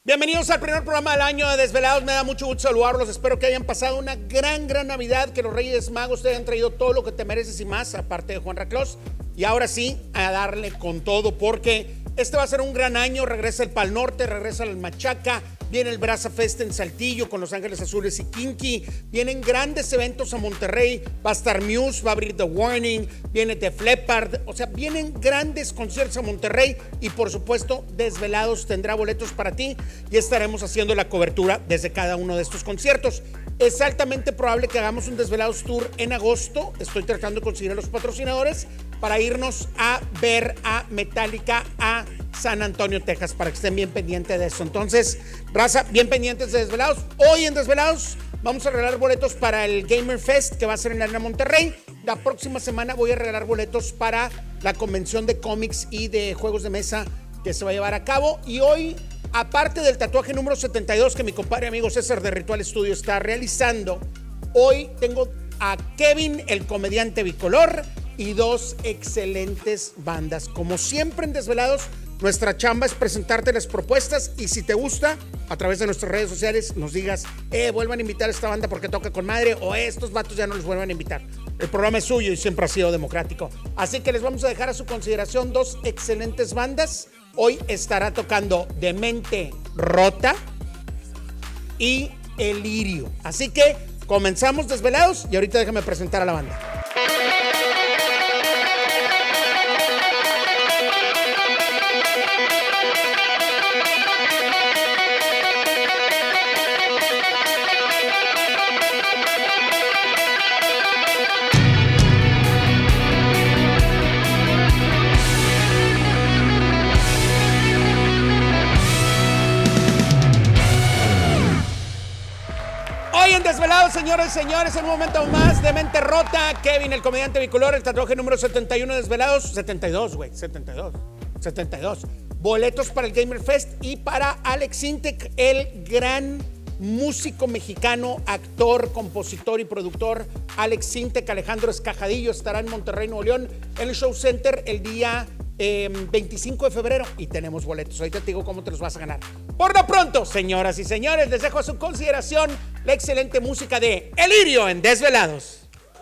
Bienvenidos al primer programa del año de Desvelados. Me da mucho gusto saludarlos. Espero que hayan pasado una gran Navidad, que los Reyes Magos te hayan traído todo lo que te mereces y más, aparte de Juan Raclos. Y ahora sí, a darle con todo, porque este va a ser un gran año. Regresa el Pal Norte, regresa el Machaca, viene el Brasa Fest en Saltillo con Los Ángeles Azules y Kinky. Vienen grandes eventos a Monterrey. Va a estar Muse, va a abrir The Warning, viene Def Leppard. O sea, vienen grandes conciertos a Monterrey y por supuesto Desvelados tendrá boletos para ti y estaremos haciendo la cobertura desde cada uno de estos conciertos. Es altamente probable que hagamos un Desvelados Tour en agosto. Estoy tratando de conseguir a los patrocinadores para irnos a ver a Metallica a San Antonio, Texas, para que estén bien pendientes de eso. Entonces, raza, bien pendientes de Desvelados. Hoy en Desvelados vamos a regalar boletos para el Gamer Fest, que va a ser en la Arena Monterrey. La próxima semana voy a regalar boletos para la convención de cómics y de juegos de mesa que se va a llevar a cabo. Y hoy, aparte del tatuaje número 72 que mi compadre amigo César de Ritual Studio está realizando, hoy tengo a Kevin, el comediante bicolor, y dos excelentes bandas. Como siempre en Desvelados, nuestra chamba es presentarte las propuestas y si te gusta, a través de nuestras redes sociales nos digas, vuelvan a invitar a esta banda porque toca con madre, o estos vatos ya no les vuelvan a invitar. El programa es suyo y siempre ha sido democrático. Así que les vamos a dejar a su consideración dos excelentes bandas. Hoy estará tocando Demente Rota y Elirio. Así que comenzamos Desvelados y ahorita déjame presentar a la banda. Hoy en Desvelados, señores y señores, en un momento más, Demente Rota, Kevin, el comediante bicolor, el tatuaje número 71 de Desvelados, 72, güey, 72. Boletos para el Gamer Fest y para Alex Intec, el gran músico mexicano, actor, compositor y productor. Alex Intec, Alejandro Escajadillo, estará en Monterrey, Nuevo León, en el Show Center el día 25 de febrero y tenemos boletos. Ahorita te digo cómo te los vas a ganar. Por lo pronto, señoras y señores, les dejo a su consideración la excelente música de Elirio en Desvelados.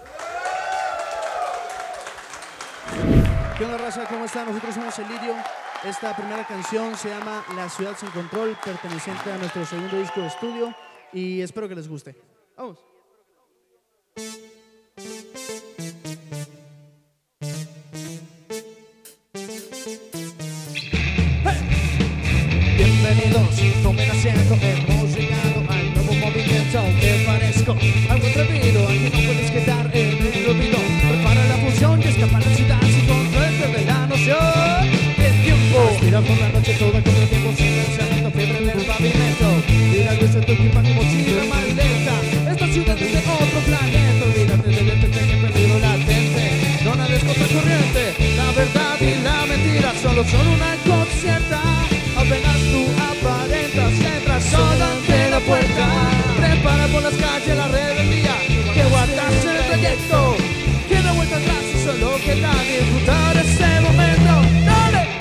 ¿Qué onda, raza? ¿Cómo están? Nosotros somos Elirio. Esta primera canción se llama La Ciudad Sin Control, perteneciente a nuestro segundo disco de estudio y espero que les guste. Vamos. Bienvenidos, tomen asiento, hemos llegado al nuevo movimiento. Te parezco algo atrevido, aquí no puedes quedar en el olvido. Prepara la función y escapa a la ciudad sin control de la noción del tiempo. Respira por la noche toda con el tiempo sin pensamiento, fiebre en el pavimento. Mira desde tu equipaje, mochila maleta. Esta ciudad es de otro planeta. Olvídate del detente que he perdido latente. No nades contra corriente, la verdad y la mentira solo son una inconsciente. Apenas tú aparentas, entras solo ante la puerta. Prepara por las calles la rebeldía que guardas en el trayecto. Queda vuelta atrás y solo queda disfrutar este momento. ¡Dale!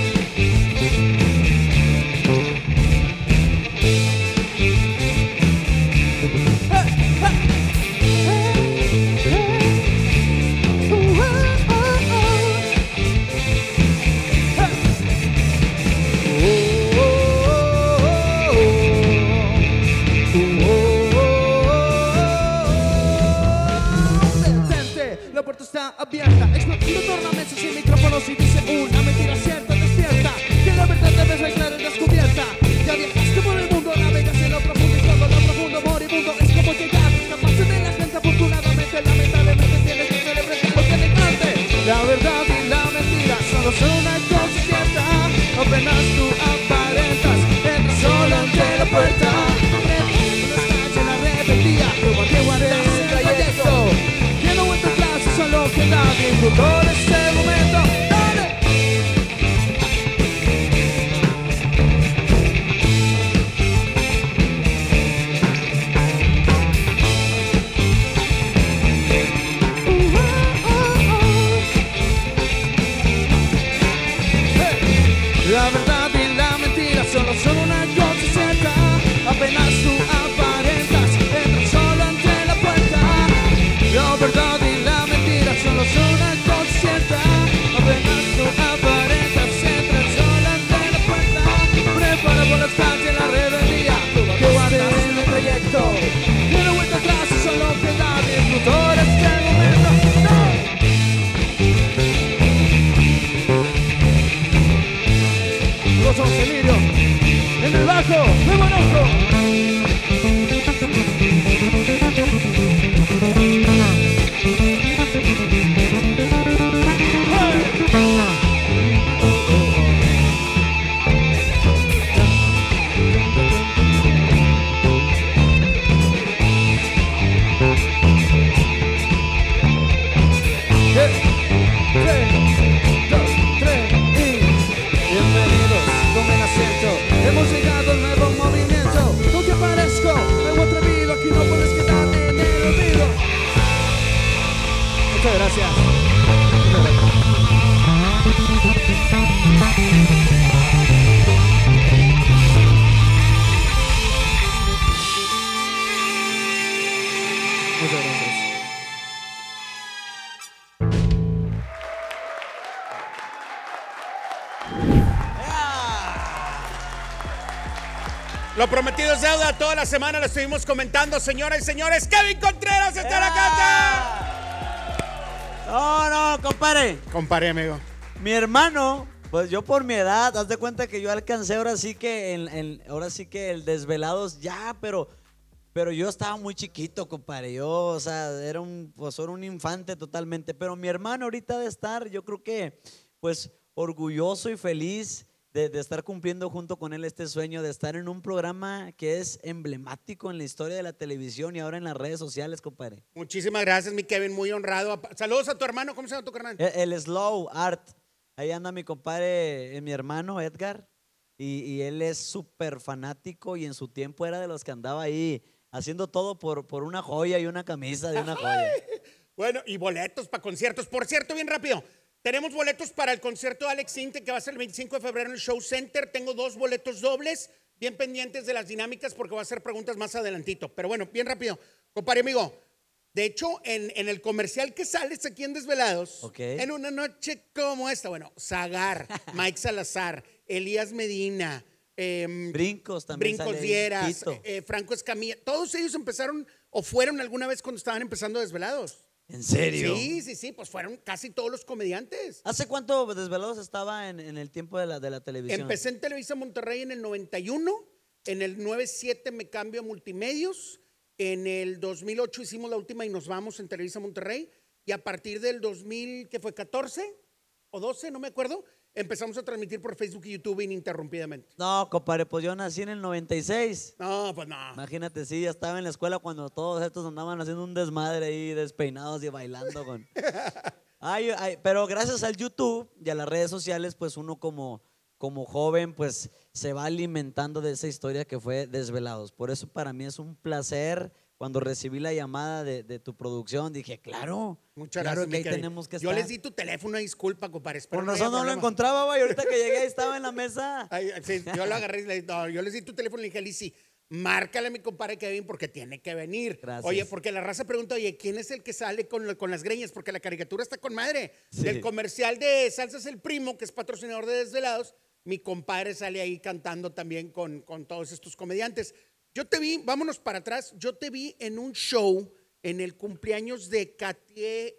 La puerta está abierta, explotando tornamentos sin micrófonos y dice una mentira cierta, despierta, que la verdad debes bailar en descubierta. Ya viajaste por el mundo, navegas en lo profundo y todo lo profundo moribundo es como llegar, escapaste de la gente afortunadamente, lamentablemente tienes que ser enfrente porque negarte. La verdad y la mentira solo son una cosa cierta, apenas tú aparentas, entras solo ante la puerta. La rebeldía, como te guardas en el trayecto. Quiero vuelta atrás y solo queda disfrutar este momento. ¡Dale! La verdad y la mentira solo son una cosa. los fans de la rebeldía que van en el trayecto. Y no vuelta atrás y solo queda disfrutar este momento. ¡No! Los 11 Lirio en el bajo de Monoco. Hemos llegado al nuevo movimiento. No te parezco algo atrevido, aquí no puedes quedar en el olvido. Muchas gracias. Muchas gracias. Lo prometido es deuda, toda la semana lo estuvimos comentando, señoras y señores. Kevin Contreras está en la casa. No, compadre. Compadre, amigo. Mi hermano, pues yo por mi edad, haz de cuenta que yo alcancé ahora sí que el Desvelados ya, pero yo estaba muy chiquito, compadre. Yo, o sea, era un infante totalmente. Pero mi hermano ahorita de estar, yo creo que, pues, orgulloso y feliz de estar cumpliendo junto con él este sueño de estar en un programa que es emblemático en la historia de la televisión y ahora en las redes sociales, compadre. Muchísimas gracias, mi Kevin, muy honrado. Saludos a tu hermano, ¿cómo se llama tu carnal? El Slow Art. Ahí anda mi compadre, mi hermano Edgar, y él es súper fanático y en su tiempo era de los que andaba ahí haciendo todo por una joya y una camisa de una joya. Bueno, y boletos para conciertos. Por cierto, bien rápido, tenemos boletos para el concierto de Alex Intec que va a ser el 25 de febrero en el Show Center. Tengo 2 boletos dobles, bien pendientes de las dinámicas porque voy a hacer preguntas más adelantito. Pero bueno, bien rápido, compadre amigo. De hecho, en el comercial que sales aquí en Desvelados, en una noche como esta, bueno, Zagar, Mike Salazar, Elías Medina, Brincos también. Brincos Dieras, Franco Escamilla, todos ellos empezaron o fueron alguna vez cuando estaban empezando Desvelados. ¿En serio? Sí, pues fueron casi todos los comediantes. ¿Hace cuánto Desvelados estaba en el tiempo de la televisión? Empecé en Televisa Monterrey en el 91, en el 97 me cambio a Multimedios, en el 2008 hicimos la última y nos vamos en Televisa Monterrey, y a partir del 2000, ¿qué fue? ¿14 o 12? No me acuerdo. Empezamos a transmitir por Facebook y YouTube ininterrumpidamente. No, compadre, pues yo nací en el 96. No, pues no. Imagínate, sí, ya estaba en la escuela cuando todos estos andaban haciendo un desmadre ahí, despeinados y bailando con... pero gracias al YouTube y a las redes sociales, pues uno como joven, pues se va alimentando de esa historia que fue Desvelados. Por eso para mí es un placer. Cuando recibí la llamada de tu producción, dije, claro, muchas claro gracias, que ahí tenemos que estar. Yo les di tu teléfono, disculpa, compadre. Por razón no lo encontraba, güey. Ahorita que llegué estaba en la mesa. Sí, yo lo agarré y yo les di tu teléfono y le dije, Alicia, márcale a mi compadre Kevin porque tiene que venir. Gracias. Oye, porque la raza pregunta, oye, ¿quién es el que sale con las greñas? Porque la caricatura está con madre. Sí. Del comercial de Salsas el Primo, que es patrocinador de Desvelados, mi compadre sale ahí cantando también con todos estos comediantes. Yo te vi, vámonos para atrás, yo te vi en un show en el cumpleaños de Katie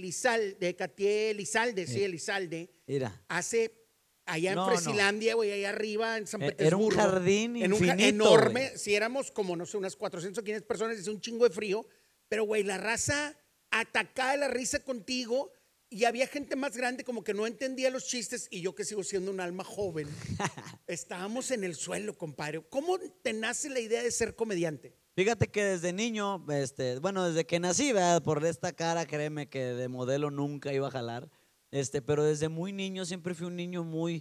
Elizalde, sí, Elizalde. Mira. Allá en Fresilandia, güey, allá arriba en San Petersburgo. Era un jardín infinito, enorme. Wey. Si éramos como, no sé, unas 400 o 500 personas, hizo un chingo de frío. Pero, güey, la raza atacada de la risa contigo. Y había gente más grande como que no entendía los chistes y yo que sigo siendo un alma joven, estábamos en el suelo, compadre. ¿Cómo te nace la idea de ser comediante? Fíjate que desde niño, desde que nací, ¿verdad? Por esta cara, créeme que de modelo nunca iba a jalar, pero desde muy niño siempre fui un niño muy,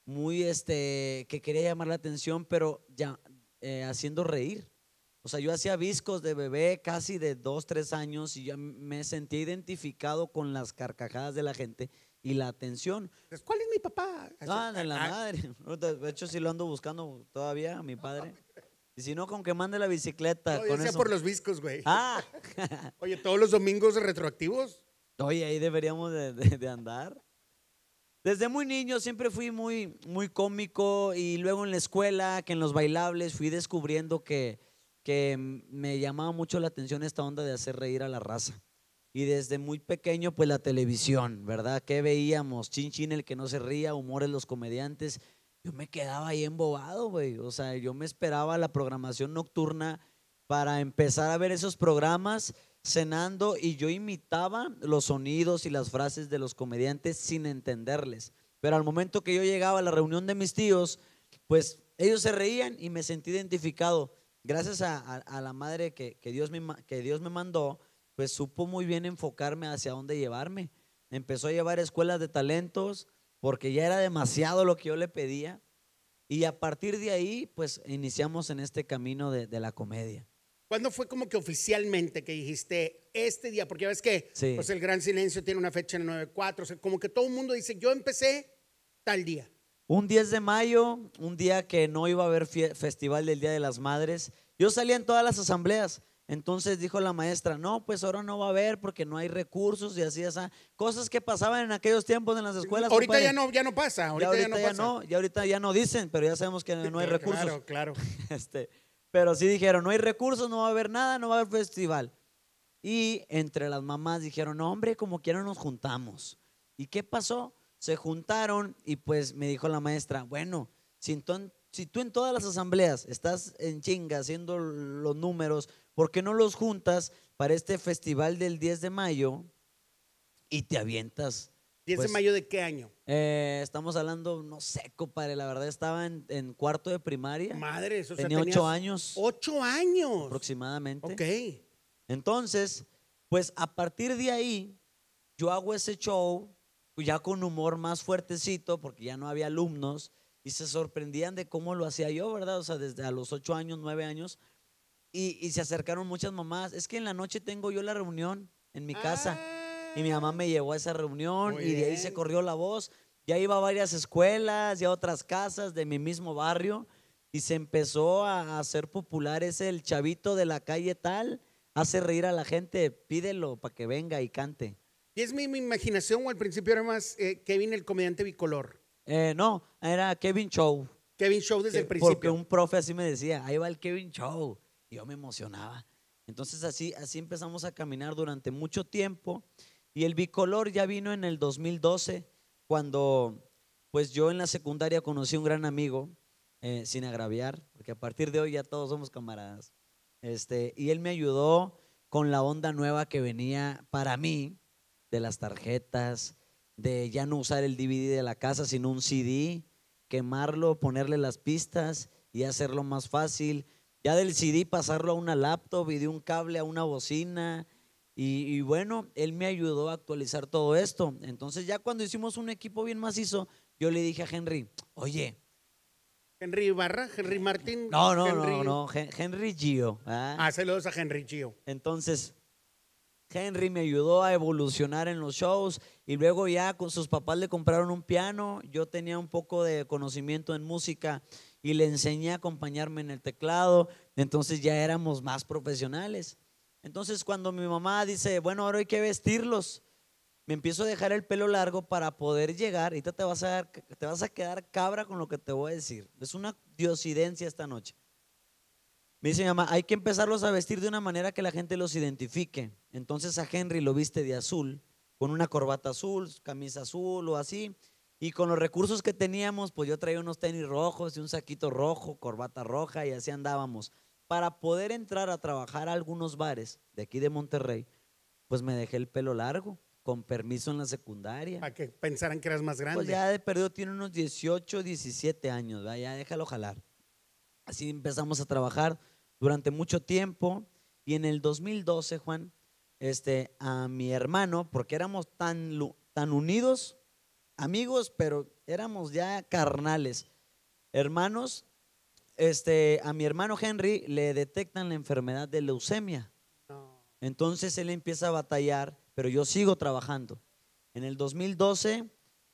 que quería llamar la atención, pero ya haciendo reír. O sea, yo hacía viscos de bebé casi de 2, 3 años y ya me sentía identificado con las carcajadas de la gente y la atención. ¿Cuál es mi papá? Ah, de la madre. De hecho, sí lo ando buscando todavía, a mi padre. Y si no, con que mande la bicicleta. No, con eso. Por los viscos, güey. Ah. Oye, todos los domingos retroactivos. Oye, ahí deberíamos de andar. Desde muy niño siempre fui muy cómico y luego en la escuela, que en los bailables fui descubriendo que me llamaba mucho la atención esta onda de hacer reír a la raza. Y desde muy pequeño, pues la televisión, ¿verdad? ¿Qué veíamos? Chin Chin, el que no se ría, Humores los comediantes. Yo me quedaba ahí embobado, güey. O sea, yo me esperaba la programación nocturna para empezar a ver esos programas cenando y yo imitaba los sonidos y las frases de los comediantes sin entenderles. Pero al momento que yo llegaba a la reunión de mis tíos, pues ellos se reían y me sentí identificado. Gracias a la madre que Dios me mandó, pues supo muy bien enfocarme hacia dónde llevarme. Empezó a llevar escuelas de talentos porque ya era demasiado lo que yo le pedía. Y a partir de ahí, pues iniciamos en este camino de la comedia. ¿Cuándo fue como que oficialmente que dijiste este día? Porque ya ves que Sí. pues el Gran Silencio tiene una fecha en el 9/4, o sea, como que todo el mundo dice, yo empecé tal día. Un 10 de mayo, un día que no iba a haber festival del Día de las Madres, yo salía en todas las asambleas. Entonces dijo la maestra, no, pues ahora no va a haber porque no hay recursos y así, cosas que pasaban en aquellos tiempos en las escuelas. Ahorita compadre. ya no pasa, ahorita ya no pasa. Y ahorita ya no dicen, pero ya sabemos que no hay recursos. Claro, claro. Pero sí dijeron, no hay recursos, no va a haber nada, no va a haber festival. Y entre las mamás dijeron, no, hombre, como quiera nos juntamos. ¿Y qué pasó? Se juntaron y pues me dijo la maestra, bueno, si tú en todas las asambleas estás en chinga haciendo los números, ¿por qué no los juntas para este festival del 10 de mayo y te avientas? ¿10 Pues, de mayo de qué año? Estamos hablando, no sé, compadre, la verdad estaba en cuarto de primaria. Madre, eso Tenía 8 años. 8 años. Aproximadamente. Ok. Entonces, pues a partir de ahí, yo hago ese show ya con humor más fuertecito, porque ya no había alumnos y se sorprendían de cómo lo hacía yo, ¿verdad? O sea, desde a los 8 años, 9 años, y se acercaron muchas mamás. Es que en la noche tengo yo la reunión en mi casa y mi mamá me llevó a esa reunión Muy y de ahí bien. se corrió la voz. Ya iba a varias escuelas, ya a otras casas de mi mismo barrio y se empezó a hacer popular ese el chavito de la calle tal, hace reír a la gente, pídelo para que venga y cante. ¿Y es mi imaginación o al principio era más Kevin el comediante bicolor? No, era Kevin Show. Kevin Show desde el Porque principio. un profe así me decía, ahí va el Kevin Show. Y yo me emocionaba. Entonces así empezamos a caminar durante mucho tiempo. Y el bicolor ya vino en el 2012, cuando pues yo en la secundaria conocí un gran amigo, sin agraviar, porque a partir de hoy ya todos somos camaradas. Y él me ayudó con la onda nueva que venía para mí, de las tarjetas, de ya no usar el DVD de la casa, sino un CD, quemarlo, ponerle las pistas y hacerlo más fácil. Ya del CD pasarlo a una laptop y de un cable a una bocina. Y bueno, él me ayudó a actualizar todo esto. Entonces ya cuando hicimos un equipo bien macizo, yo le dije a Henry, oye. Henry Ibarra, Henry Martín. No, Henry Gio. Saludos a Henry Gio. Entonces, Henry me ayudó a evolucionar en los shows y luego ya con sus papás le compraron un piano. Yo tenía un poco de conocimiento en música y le enseñé a acompañarme en el teclado. Entonces ya éramos más profesionales. Entonces cuando mi mamá dice, bueno, ahora hay que vestirlos, me empiezo a dejar el pelo largo para poder llegar. Ahorita te vas a quedar cabra con lo que te voy a decir. Es una diosidencia esta noche. Me dice mi mamá, hay que empezarlos a vestir de una manera que la gente los identifique. Entonces a Henry lo viste de azul, con una corbata azul, camisa azul o así. Y con los recursos que teníamos, pues yo traía unos tenis rojos y un saquito rojo, corbata roja y así andábamos. Para poder entrar a trabajar a algunos bares de aquí de Monterrey, pues me dejé el pelo largo, con permiso en la secundaria. Para que pensaran que eras más grande. Pues ya de perdido tiene unos 18, 17 años, ¿verdad? Ya déjalo jalar. Así empezamos a trabajar durante mucho tiempo y en el 2012, Juan, a mi hermano, porque éramos tan unidos, amigos, pero éramos ya carnales, hermanos, a mi hermano Henry le detectan la enfermedad de leucemia. No. Entonces él empieza a batallar, pero yo sigo trabajando. En el 2012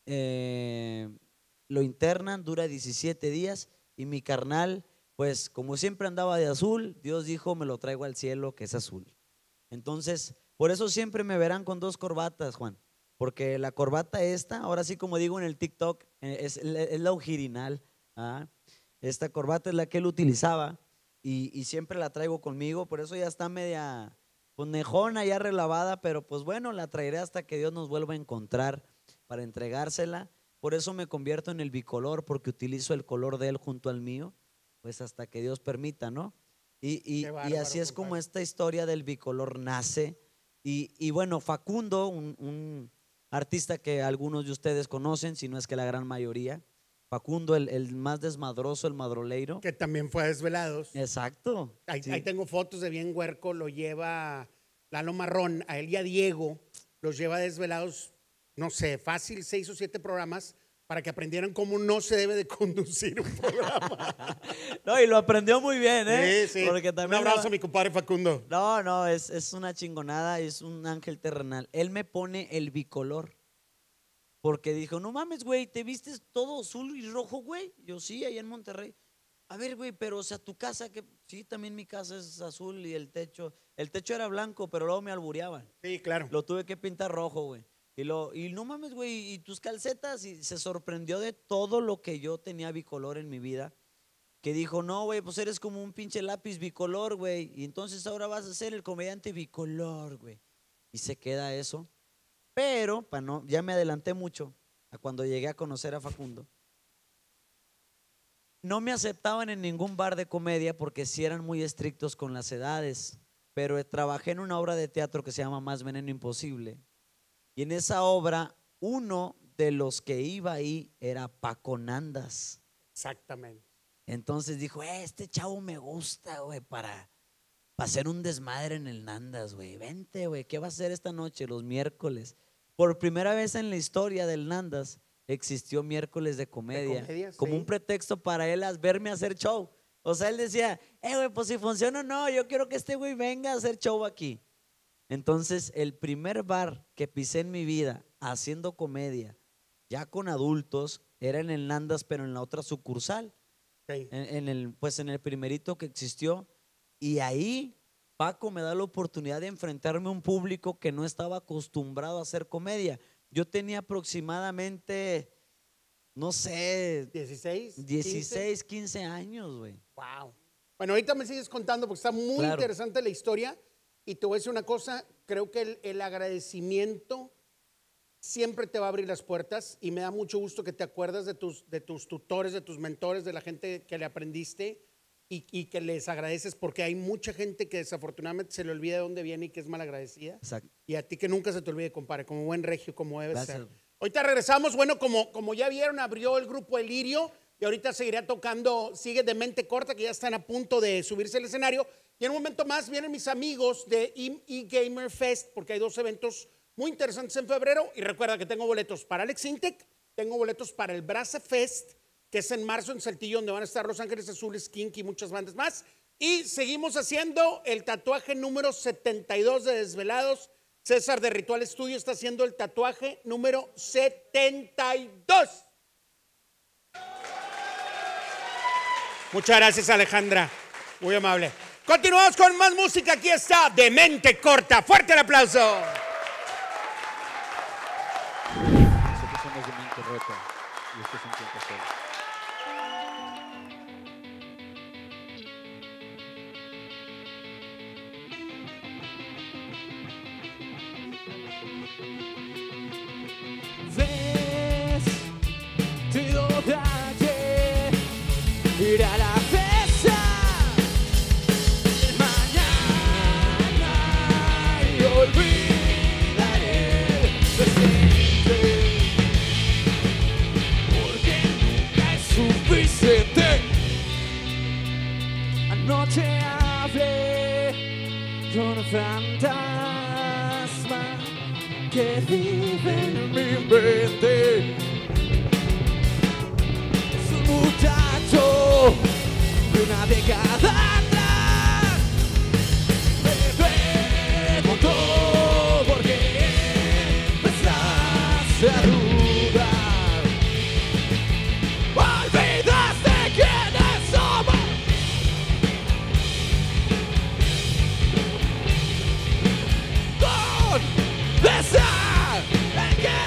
lo internan, dura 17 días y mi carnal, pues como siempre andaba de azul, Dios dijo, me lo traigo al cielo que es azul. Entonces, por eso siempre me verán con 2 corbatas, Juan, porque la corbata esta, ahora sí como digo en el TikTok, es la original. ¿Ah? Esta corbata es la que él utilizaba y siempre la traigo conmigo, por eso ya está media conejona, ya relavada, pero pues bueno, la traeré hasta que Dios nos vuelva a encontrar para entregársela. Por eso me convierto en el bicolor, porque utilizo el color de él junto al mío, pues hasta que Dios permita, ¿no? Y así es como esta historia del bicolor nace. Y bueno, Facundo, un artista que algunos de ustedes conocen, si no es que la gran mayoría, Facundo, el más desmadroso, el madroleiro. Que también fue a Desvelados. Exacto. Ahí, sí. ahí tengo fotos de bien huerco, lo lleva Lalo Marrón, a él y a Diego, los lleva a Desvelados, no sé, fácil 6 o 7 programas para que aprendieran cómo no se debe de conducir un programa. No, y lo aprendió muy bien, ¿eh? Sí, sí. Porque también un abrazo a mi compadre Facundo. No, es una chingonada, es un ángel terrenal. Él me pone el bicolor. Porque dijo, no mames, güey, ¿te vistes todo azul y rojo, güey? Yo sí, allá en Monterrey. A ver, güey, pero o sea, tu casa, que sí, también mi casa es azul y el techo era blanco, pero luego me albureaban. Sí, claro. Lo tuve que pintar rojo, güey. Y no mames, güey, y tus calcetas, y se sorprendió de todo lo que yo tenía bicolor en mi vida. Que dijo, no, güey, pues eres como un pinche lápiz bicolor, güey. Y entonces ahora vas a ser el comediante bicolor, güey. Y se queda eso. Pero, ya me adelanté mucho a cuando llegué a conocer a Facundo. No me aceptaban en ningún bar de comedia porque sí eran muy estrictos con las edades. Pero trabajé en una obra de teatro que se llama Más Veneno Imposible. Y en esa obra, uno de los que iba ahí era Paco Nandas. Exactamente. Entonces dijo, este chavo me gusta, güey, para hacer un desmadre en el Nandas, güey. Vente, güey, ¿qué va a hacer esta noche? Los miércoles. Por primera vez en la historia del Nandas existió miércoles de comedia como un pretexto para él verme hacer show. O sea, él decía, güey, pues si funciona o no, yo quiero que este güey venga a hacer show aquí. Entonces, el primer bar que pisé en mi vida haciendo comedia, ya con adultos, era en el Nandas, pero en la otra sucursal. Sí. En el primerito que existió. Y ahí Paco me da la oportunidad de enfrentarme a un público que no estaba acostumbrado a hacer comedia. Yo tenía aproximadamente, no sé, 16, 15 años, güey. Wow. Bueno, ahorita me sigues contando porque está muy interesante la historia. Y te voy a decir una cosa, creo que el agradecimiento siempre te va a abrir las puertas y me da mucho gusto que te acuerdas de tus tutores, de tus mentores, de la gente que le aprendiste y que les agradeces, porque hay mucha gente que desafortunadamente se le olvida de dónde viene y que es malagradecida. Exacto. Y a ti que nunca se te olvide, compadre, como buen regio, como debe Gracias. ser. Ahorita regresamos, bueno, como ya vieron, abrió el grupo El Lirio y ahorita seguirá tocando, sigue de Mente Corta, que ya están a punto de subirse al escenario. Y en un momento más vienen mis amigos de eGamer Fest, porque hay 2 eventos muy interesantes en febrero. Y recuerda que tengo boletos para Alex Intec, tengo boletos para el Brasa Fest, que es en marzo en Saltillo, donde van a estar Los Ángeles Azules, Kinky y muchas bandas más. Y seguimos haciendo el tatuaje número 72 de Desvelados. César de Ritual Studio está haciendo el tatuaje número 72. Muchas gracias, Alejandra. Muy amable. Continuamos con más música. Aquí está De Mente Corta. Fuerte el aplauso. Nosotros somos de Mente Rota y esto es un tiempo solo. Ves, te doy ir a la fiesta mañana y olvidaré presente, porque nunca es suficiente. Anoche hablé con un fantasma que vive en mi mente. Es un muchacho de una década atrás. Me preguntó por qué empezaste a dudar. Olvidaste quiénes somos. Con besar en que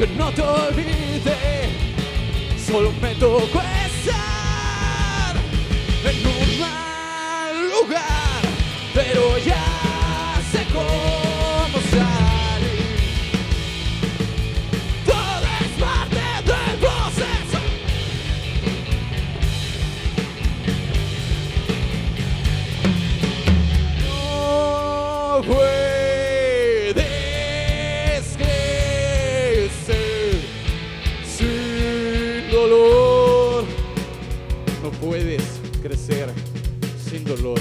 que no te olvide. Solo me tocó estar en un mal lugar, pero ya sé cómo salir. Todo es parte del proceso. No puedes crecer sin dolor. No puedes crecer sin dolor.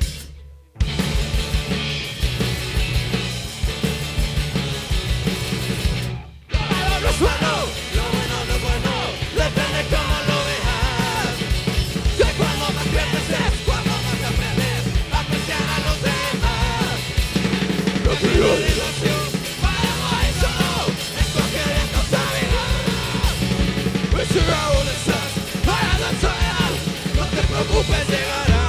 Lo bueno no es bueno, depende cómo lo veas. Que cuando más pierdes es cuando más aprendes a apreciar a los demás. No te lo digo así, para no hay solo, escoger esto saberás. Pues si aún estás para no soñar, no te preocupes, llegará.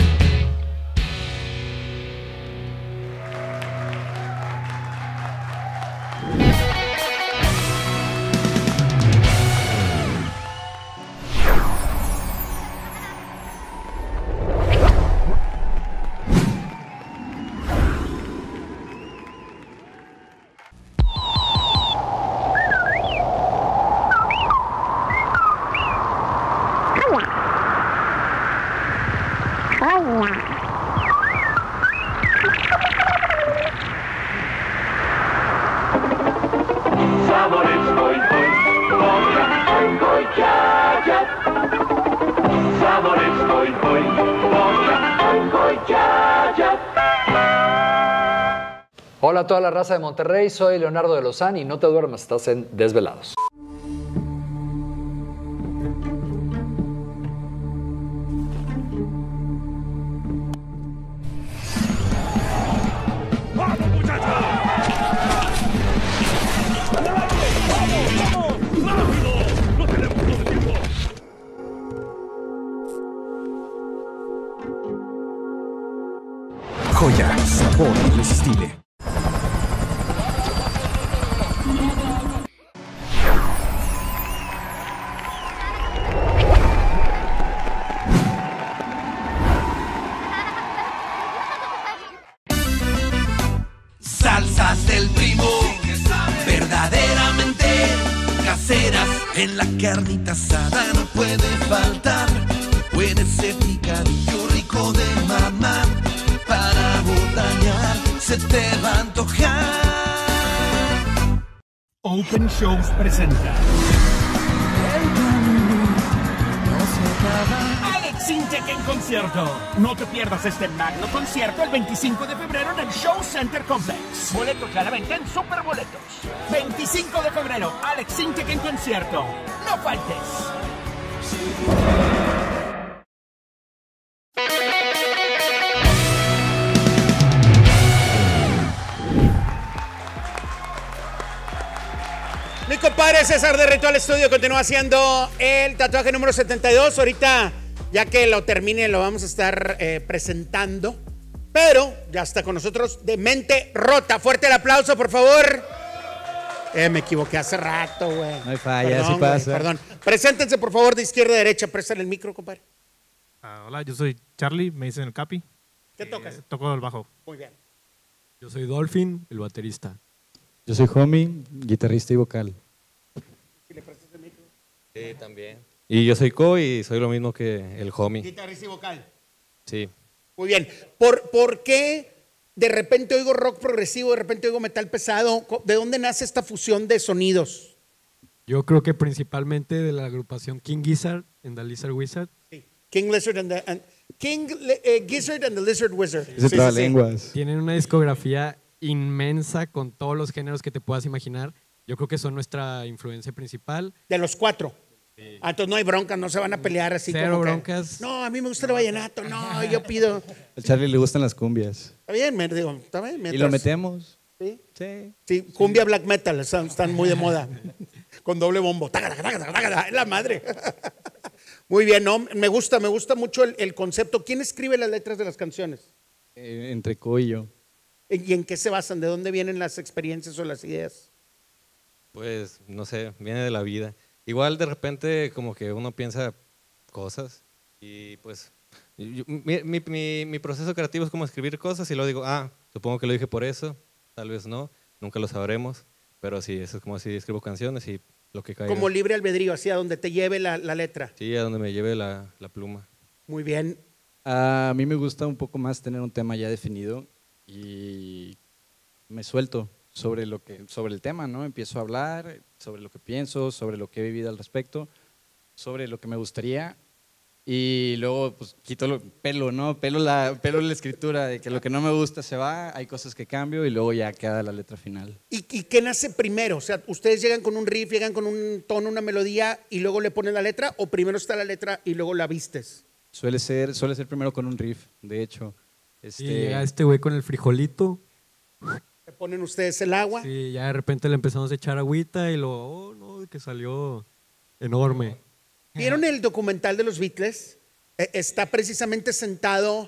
Sabores hoy, hoy, ya, ya. Sabores hoy, hoy, ya, ya. Hola a toda la raza de Monterrey, soy Leonardo de Lozán y no te duermas, estás en Desvelados. Joya, sabor irresistible. Salsas del primo, verdaderamente caseras. En la carnita asada no puede faltar. Puede ser picadillo rico de mamá. Para botanear se te va a antojar. Open Shows presenta Alex Intec en concierto. No te pierdas este magno concierto el 25 de febrero en el Show Center Complex. Boletos ya a la venta en Superboletos. 25 de febrero, Alex Intec en concierto. No faltes. Mi compadre César de Ritual Studio continúa haciendo el tatuaje número 72. Ahorita, ya que lo termine, lo vamos a estar presentando. Pero ya está con nosotros de Mente Rota. Fuerte el aplauso, por favor. Me equivoqué hace rato, güey. No hay falla, Perdón, así pasa. güey, perdón. Preséntense, por favor, de izquierda a derecha. Préstale el micro, compadre. Hola, yo soy Charlie, me dicen el Capi. ¿Qué tocas? Toco el bajo. Muy bien. Yo soy Dolphin, el baterista. Yo soy Homie, guitarrista y vocal. Sí, también. Y yo soy Co y soy lo mismo que el Homie. Guitarrista y vocal. Sí. Muy bien. ¿Por qué de repente oigo rock progresivo, de repente oigo metal pesado? ¿De dónde nace esta fusión de sonidos? Yo creo que principalmente de la agrupación King Gizzard and the Lizard Wizard. Sí. King Gizzard and the Lizard Wizard. Ese trabalenguas. Tienen una discografía inmensa con todos los géneros que te puedas imaginar. Yo creo que son nuestra influencia principal. De los cuatro. Sí. Ah, entonces no hay broncas, no se van a pelear así. Cero como que, broncas. no, a mí me gusta el vallenato, no, yo pido. Al Charlie le gustan las cumbias. Está bien, está bien. ¿Y mientras- lo metemos? Sí. Sí. Sí, cumbia black metal, están muy de moda. Con doble bombo. Tágara, tágara, tágara, es la madre. Muy bien, ¿no? Me gusta mucho el concepto. ¿Quién escribe las letras de las canciones? Entre Co y yo. ¿Y en qué se basan? ¿De dónde vienen las experiencias o las ideas? Pues, no sé, viene de la vida. Igual de repente como que uno piensa cosas y pues mi proceso creativo es como escribir cosas y luego digo, supongo que lo dije por eso, tal vez no, nunca lo sabremos, pero sí, eso es como si escribo canciones y lo que caiga. Como libre albedrío, así a donde te lleve la letra. Sí, a donde me lleve la pluma. Muy bien. A mí me gusta un poco más tener un tema ya definido y me suelto sobre el tema, ¿no? Empiezo a hablar sobre lo que pienso, sobre lo que he vivido al respecto, sobre lo que me gustaría y luego pues quito pelo, ¿no? Pelo la escritura de que lo que no me gusta se va, hay cosas que cambio y luego ya queda la letra final. ¿Y qué nace primero? O sea, ¿ustedes llegan con un riff, llegan con un tono, una melodía y luego le ponen la letra o primero está la letra y luego la vistes? Suele ser primero con un riff, de hecho. Y llega este güey con el frijolito. ¿Le ponen ustedes el agua? Sí, ya de repente le empezamos a echar agüita y luego, no, que salió enorme. ¿Vieron el documental de los Beatles? Está precisamente sentado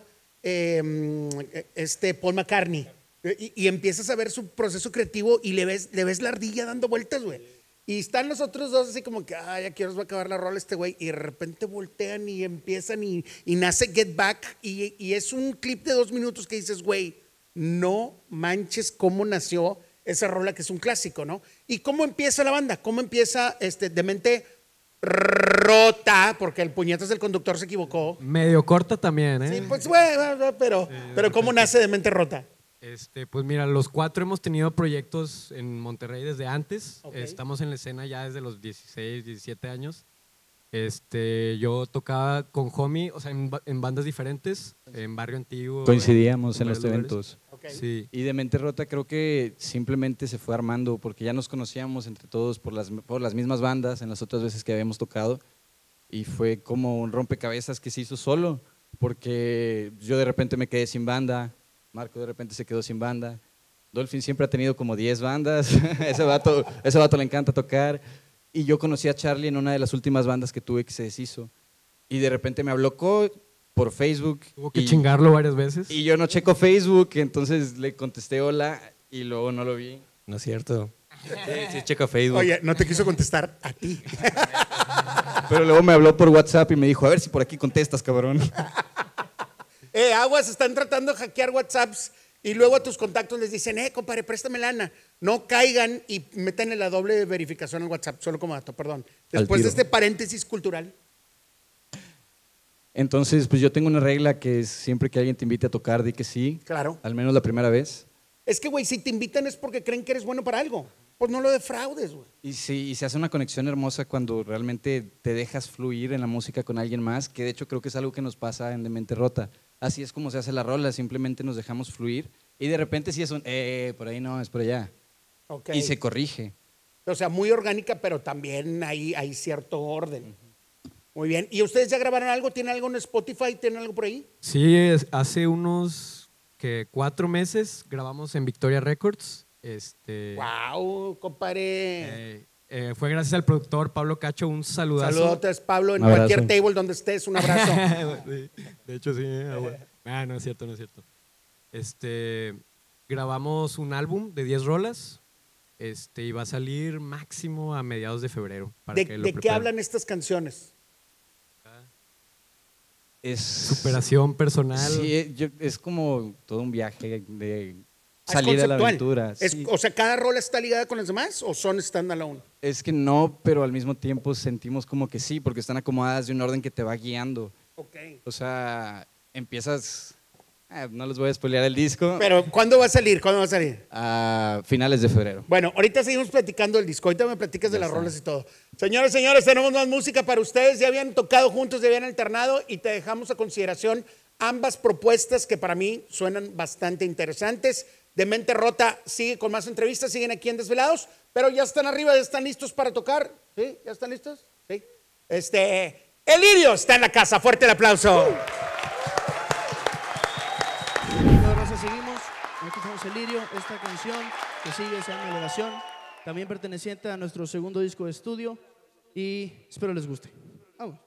Paul McCartney y empiezas a ver su proceso creativo y le ves la ardilla dando vueltas, güey. Y están los otros dos así como que, ya quiero va a acabar la rola este güey. Y de repente voltean y empiezan y nace Get Back. Y es un clip de 2 minutos que dices, güey, no manches cómo nació esa rola que es un clásico, ¿no? ¿Y cómo empieza la banda? ¿Cómo empieza Demente Rota? Porque el puñetas del conductor se equivocó. Medio corta también, ¿eh? Sí, pues bueno, pero ¿cómo nace Demente Rota? Pues mira, los 4 hemos tenido proyectos en Monterrey desde antes. Okay. Estamos en la escena ya desde los 16, 17 años. Yo tocaba con Homie, o sea, en bandas diferentes, en Barrio Antiguo. Coincidíamos en los eventos. Okay. Sí. Y Demente Rota creo que simplemente se fue armando porque ya nos conocíamos entre todos por las mismas bandas en las otras veces que habíamos tocado y fue como un rompecabezas que se hizo solo porque yo de repente me quedé sin banda, Marco de repente se quedó sin banda, Dolphin siempre ha tenido como 10 bandas, ese vato le encanta tocar y yo conocí a Charlie en una de las últimas bandas que tuve que se deshizo y de repente me habló por Facebook. Tuvo que chingarlo varias veces. Y yo no checo Facebook, entonces le contesté hola y luego no lo vi. No es cierto. Sí, checa Facebook. Oye, no te quiso contestar a ti. Pero luego me habló por WhatsApp y me dijo, a ver si por aquí contestas, cabrón. Aguas, están tratando de hackear WhatsApps y luego a tus contactos les dicen, compadre, préstame lana. No caigan y metan la doble verificación en WhatsApp, solo como dato, perdón. Después de este paréntesis cultural. Entonces, pues yo tengo una regla que es siempre que alguien te invite a tocar, di que sí. Claro. Al menos la primera vez. Es que, güey, si te invitan es porque creen que eres bueno para algo. Pues no lo defraudes, güey. Y se hace una conexión hermosa cuando realmente te dejas fluir en la música con alguien más, que de hecho creo que es algo que nos pasa en Demente Rota. Así es como se hace la rola, simplemente nos dejamos fluir y de repente sí es un, por ahí no, es por allá. Okay. Y se corrige. O sea, muy orgánica, pero también hay cierto orden. Muy bien. ¿Y ustedes ya grabaron algo? ¿Tienen algo en Spotify? ¿Tienen algo por ahí? Sí, hace unos 4 meses grabamos en Victoria Records. ¡Wow, compadre! Fue gracias al productor Pablo Cacho, un saludazo. Saludotes, Pablo, en cualquier table donde estés, un abrazo. De hecho, sí. No es cierto, no es cierto. Grabamos un álbum de 10 rolas y va a salir máximo a mediados de febrero. ¿De qué hablan estas canciones? Es superación personal. Sí, es como todo un viaje de salir a la aventura. Sí. O sea, ¿cada rola está ligada con las demás o son standalone? Es que no, pero al mismo tiempo sentimos como que sí, porque están acomodadas de un orden que te va guiando. Okay. O sea, empiezas... no les voy a spoilear el disco. Pero, ¿cuándo va a salir? ¿Cuándo va a salir? A finales de febrero. Bueno, ahorita seguimos platicando del disco. Ahorita me platicas de las rolas y todo. Señores, señores, tenemos más música para ustedes. Ya habían tocado juntos, ya habían alternado y te dejamos a consideración ambas propuestas que para mí suenan bastante interesantes. Demente Rota sigue con más entrevistas, siguen aquí en Desvelados, pero ya están arriba, ya están listos para tocar. ¿Sí? ¿Ya están listos? Sí. El Lirio está en la casa. Fuerte el aplauso. Seguimos, nosotros somos El Lirio. Esta canción que sigue se llama Elevación, también perteneciente a nuestro segundo disco de estudio y espero les guste. Vamos.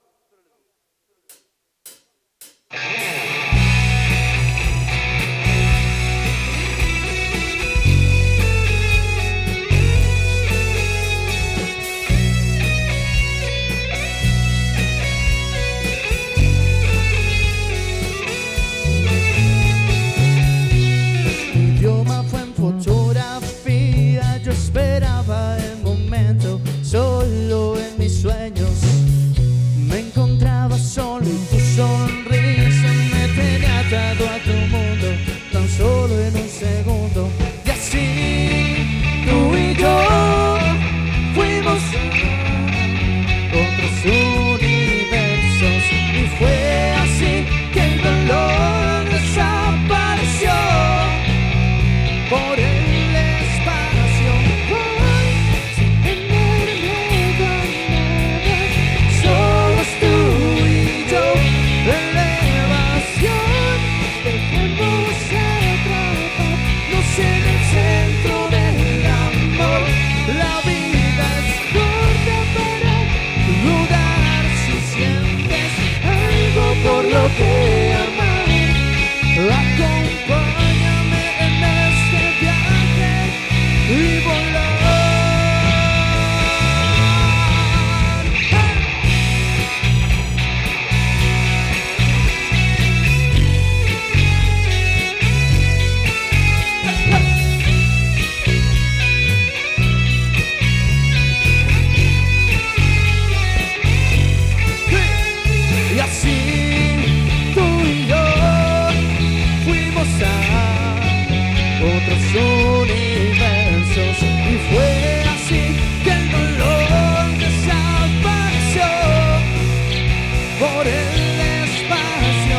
cruzar otros universos. Y fue así que el dolor desapareció por el espacio.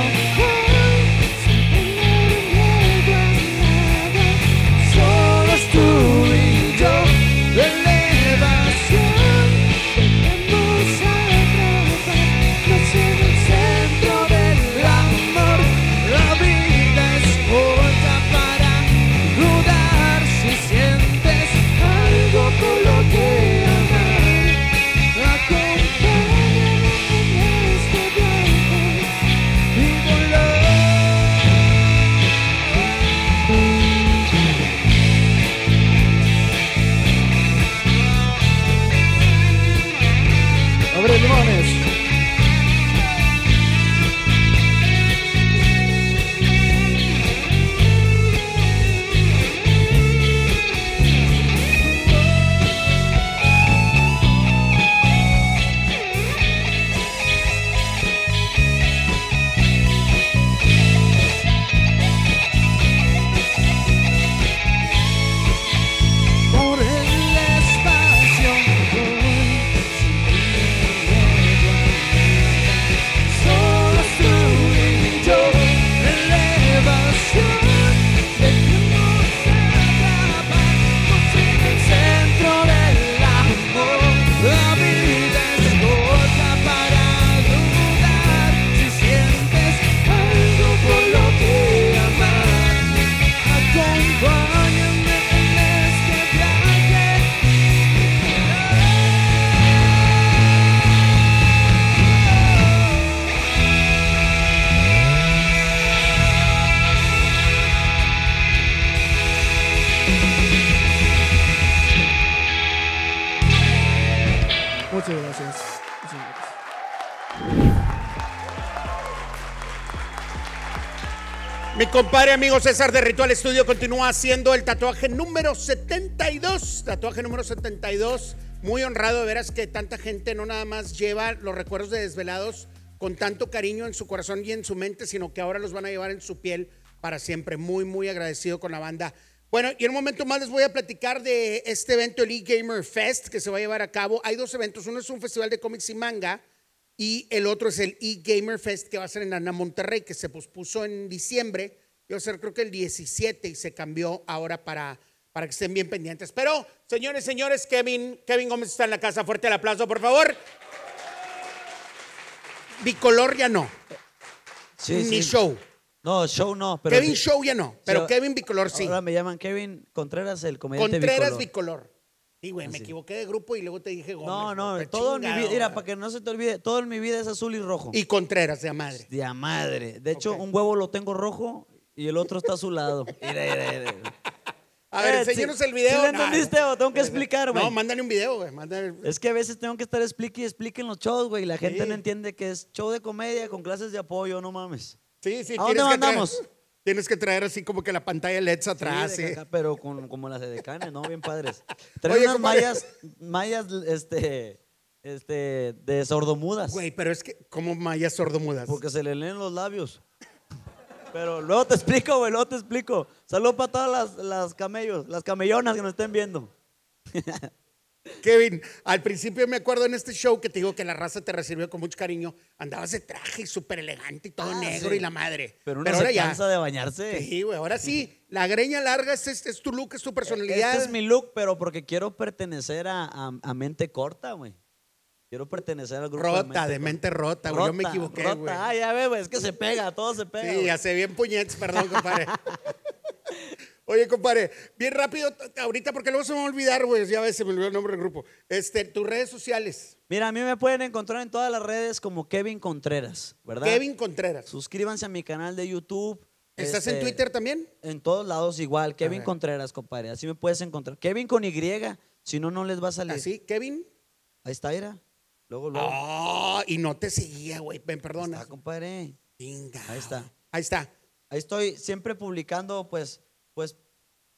Solos tú y yo, elevación. Dejemos atraparnos en el centro del amor. La vida es corta para dudar. Si sientes algo por lo que amar, acompáñame en este viaje y volar. ¡Abre limones! Por el espacio solo tú y yo, elevación. Dejemos atraparnos en el centro del amor. La vida es corta para dudar. Si sientes algo por lo que amar, acompáñame en este viaje. Muchas gracias. Muchas gracias. Mi compadre amigo César de Ritual Studio continúa haciendo el tatuaje número 72. Tatuaje número 72. Muy honrado de veras que tanta gente no nada más lleva los recuerdos de Desvelados con tanto cariño en su corazón y en su mente, sino que ahora los van a llevar en su piel para siempre. Muy, muy agradecido con la banda. Bueno, y en un momento más les voy a platicar de este evento, el E-Gamer Fest, que se va a llevar a cabo. Hay dos eventos. Uno es un festival de cómics y manga y el otro es el E-Gamer Fest, que va a ser en Ana Monterrey, que se pospuso en diciembre. Iba a ser creo que el 17 y se cambió ahora para que estén bien pendientes. Pero, señores, Kevin Gómez está en la casa. Fuerte el aplauso, por favor. Bicolor ya no. Sí, Ni sí. show. No, show no. Pero Kevin Show ya no, pero Sí, Kevin Bicolor sí. Ahora me llaman Kevin Contreras, el comediante Contreras bicolor. Bicolor. Sí, güey, me Así. equivoqué de grupo y luego te dije Gómez. No, no, Qué todo en mi chingado, vida, mira, güey. para que no se te olvide, todo en mi vida es azul y rojo. Y Contreras, de a madre. De a madre. De hecho, Ok. un huevo lo tengo rojo y el otro está a su lado. Mira. A ver, enséñanos el video. ¿Sí le entendiste o tengo que explicar, güey? No, mándale un video, güey. Mándale. Es que a veces tengo que estar explique en los shows, güey. Y la gente Sí. no entiende que es show de comedia con clases de apoyo, no mames. Sí, sí. ¿A dónde mandamos? Tienes que traer así como que la pantalla LEDs atrás. Sí, de Sí, caca, pero como las de Decanes, ¿no? Bien padres. Trae Oye, unas compadre. mallas, de sordomudas. Güey, pero es que, ¿cómo mayas sordomudas? Porque se le leen los labios. Pero luego te explico, güey, luego te explico. Saludos para todas las camellos, las camellonas que nos estén viendo. Kevin, al principio me acuerdo en este show que te digo que la raza te recibió con mucho cariño. Andabas de traje súper elegante y todo negro sí. y la madre. Pero uno ahora se ya. cansa de bañarse. Sí, güey, ahora sí. La greña larga es tu look, es tu personalidad. Este es mi look, pero porque quiero pertenecer a Mente Corta, güey. Quiero pertenecer al grupo Rota, de mente rota, güey. Yo me equivoqué, rota. güey. Ah, ya ve, güey, es que se pega, todo se pega. Sí, güey. hace bien puñetes, perdón, compadre. Oye, compadre, bien rápido, ahorita porque luego se me va a olvidar, güey, ya ves, se me olvidó el nombre del grupo. Tus redes sociales. Mira, a mí me pueden encontrar en todas las redes como Kevin Contreras, ¿verdad? Kevin Contreras. Suscríbanse a mi canal de YouTube. ¿Estás en Twitter también? En todos lados igual, Kevin ver. Contreras, compadre. Así me puedes encontrar. Kevin con Y, si no, no les va a salir. ¿Así, Kevin? Ahí está, mira. Luego. Oh, y no te seguía, güey, me Ahí perdonas. está, compadre. Chinga. Ahí está. Ahí está. Ahí estoy siempre publicando, pues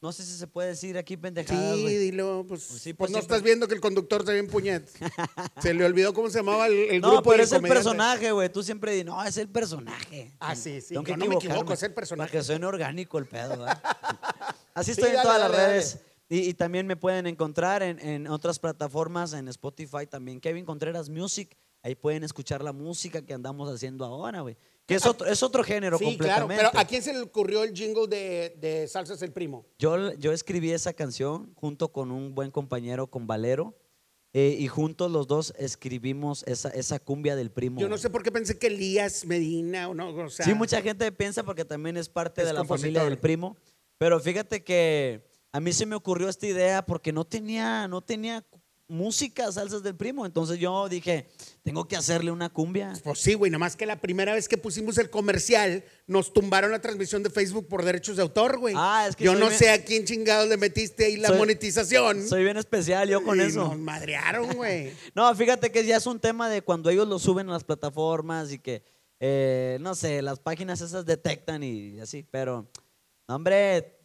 No sé si se puede decir aquí pendejadas, Sí, güey. dilo, pues, sí, pues no siempre. estás viendo que el conductor está bien puñet. Se le olvidó cómo se llamaba el No, grupo. pero y es el comediante. personaje, güey. Tú siempre dices, no, es el personaje. Ah, sí, sí. Tengo que Yo no me equivoco, equivocarme es el personaje. Para que suene orgánico el pedo, ¿verdad? Así Sí, estoy en dale, todas dale, las dale. redes. Y también me pueden encontrar en otras plataformas, en Spotify también. Kevin Contreras Music. Ahí pueden escuchar la música que andamos haciendo ahora, güey. Que es otro género Sí, claro, completamente. pero ¿a quién se le ocurrió el jingle de Salsas el Primo? Yo escribí esa canción junto con un buen compañero, con Valero, y juntos los dos escribimos esa cumbia del primo. Yo no sé por qué pensé que Elías Medina o no, o sea, Sí, mucha gente piensa porque también es parte Es de la compositor. familia del primo, pero fíjate que a mí se me ocurrió esta idea porque no tenía música, salsas del primo, entonces yo dije, tengo que hacerle una cumbia. Pues sí, güey, nada más que la primera vez que pusimos el comercial nos tumbaron la transmisión de Facebook por derechos de autor, güey. Ah, es que yo soy no bien- sé a quién chingados le metiste ahí la Soy- monetización. Soy bien especial yo con y eso. Nos madrearon, güey. No, fíjate que ya es un tema de cuando ellos lo suben a las plataformas y que, no sé, las páginas esas detectan y así, pero, hombre,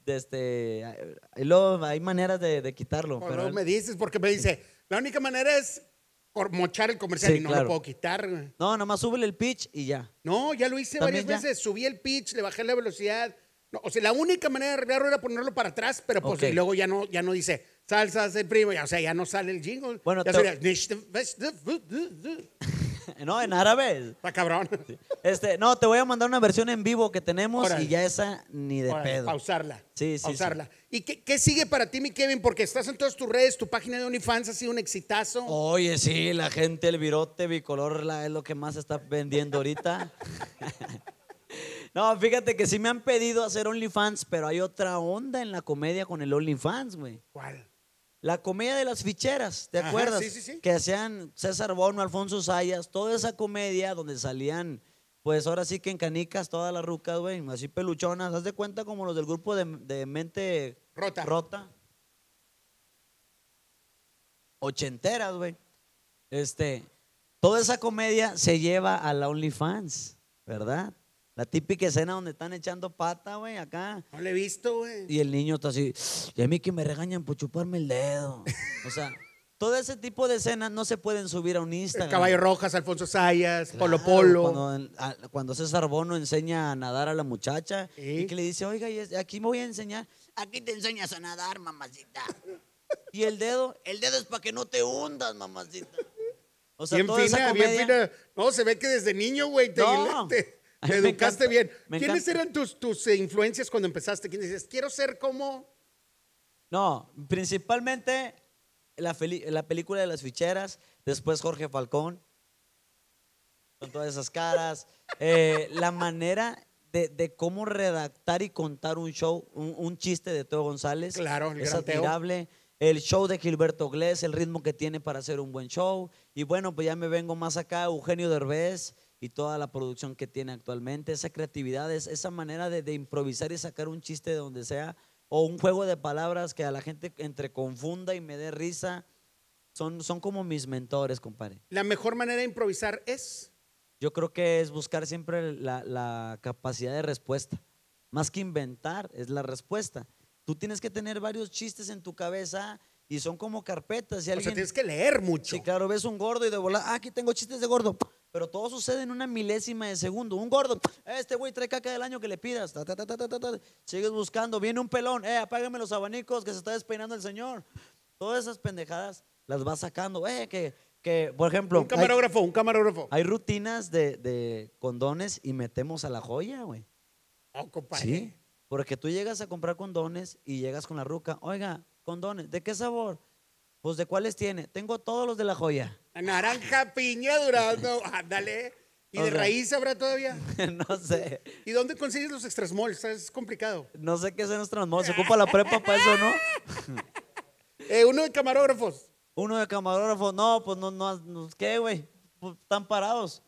hay maneras de quitarlo. Pues Pero luego me dices, porque me dice, la única manera es mochar el comercial Sí, y no claro. lo puedo quitar, güey. no, nomás súbele el pitch y ya. No, ya lo hice ¿También varias ya? veces. Subí el pitch, le bajé la velocidad. No, o sea, la única manera de arreglarlo era ponerlo para atrás, pero pues Ok. y luego ya no dice salsas el primo, o sea, ya no sale el jingle. Bueno, ya te- sería, No, en árabe. está cabrón. No, te voy a mandar una versión en vivo que tenemos Órale. y ya esa ni de Órale, pedo. pausarla. Sí, sí, pausarla. ¿Y qué sigue para ti, mi Kevin? Porque estás en todas tus redes, tu página de OnlyFans ha sido un exitazo. Oye, sí, la gente, el virote bicolor es lo que más está vendiendo ahorita. No, fíjate que sí me han pedido hacer OnlyFans, pero hay otra onda en la comedia con el OnlyFans, güey. ¿Cuál? La comedia de las ficheras, ¿te Ajá, acuerdas? sí, sí, sí. Que hacían César Bono, Alfonso Sayas, toda esa comedia donde salían, pues ahora sí que en canicas todas las rucas, güey, así peluchonas. Haz de cuenta como los del grupo de Mente Rota. Ochenteras, güey. Toda esa comedia se lleva a la OnlyFans, ¿verdad? La típica escena donde están echando pata, güey, acá. No le he visto, güey. Y el niño está así, y a mí que me regañan por chuparme el dedo. O sea, todo ese tipo de escenas no se pueden subir a un Instagram. Caballo Rojas, Alfonso Sayas, Claro, Polo. Cuando César Bono enseña a nadar a la muchacha Sí. y que le dice, oiga, aquí me voy a enseñar. Aquí te enseñas a nadar, mamacita. Y el dedo es para que no te hundas, mamacita. O sea, Bien toda esa fina, bien comedia. fina. No, se ve que desde niño, güey, te No. A mí me educaste encanta, bien. me ¿Quiénes encanta. eran tus influencias cuando empezaste? ¿Quién dices, quiero ser como? No, principalmente la película de las ficheras, después Jorge Falcón, con todas esas caras, la manera de cómo redactar y contar un show, un chiste de Teo González, Claro, el es gran Teo. admirable. El show de Gilberto Glés, el ritmo que tiene para hacer un buen show. Y bueno, pues ya me vengo más acá, Eugenio Derbez y toda la producción que tiene actualmente, esa creatividad, esa manera de improvisar y sacar un chiste de donde sea, o un juego de palabras que a la gente entre confunda y me dé risa, son como mis mentores, compadre. La mejor manera de improvisar es. Yo creo que es buscar siempre la capacidad de respuesta. Más que inventar, es la respuesta. Tú tienes que tener varios chistes en tu cabeza y son como carpetas. Si O sea, tienes que leer mucho. Sí, claro, ves un gordo y de volar, aquí tengo chistes de gordo. Pero todo sucede en una milésima de segundo. Un gordo, este güey trae caca del año que le pidas. Ta, ta, ta, ta, ta, ta. Sigues buscando, viene un pelón, apágame los abanicos que se está despeinando el señor. Todas esas pendejadas las vas sacando. Que por ejemplo, Un camarógrafo. hay rutinas de condones y metemos a la joya, güey. Oh, compadre. Sí, porque tú llegas a comprar condones y llegas con la ruca. Oiga, condones, ¿de qué sabor? Pues ¿de cuáles tiene? Tengo todos los de la joya. Naranja, piña, durazno, ándale. ¿Y O de sea, raíz habrá todavía? No sé. ¿Y dónde consigues los extra small? Es complicado. No sé qué es nuestro modos. Se ocupa la prepa para eso, ¿no? Uno de camarógrafos. Uno de camarógrafo. No, pues no ¿qué, güey? Pues, están parados.